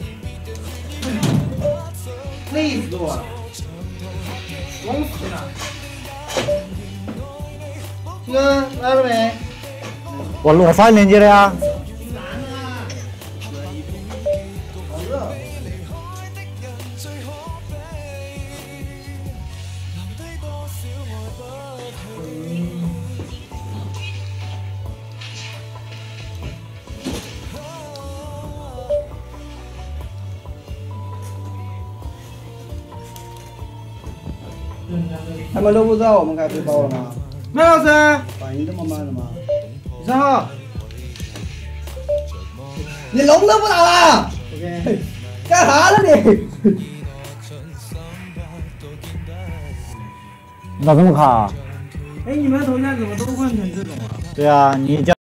累死我了，爽死了。七哥来了没？ 我我发链接了呀。 好热。他们都不知道我们开飞包了吗？ 麦老师， 反应这么慢的吗？ 你上号。 你龙都不打了 OK， 干啥呢你？ 你咋这么卡？ 哎，你们头像怎么都换成这种啊？ 对啊，你叫。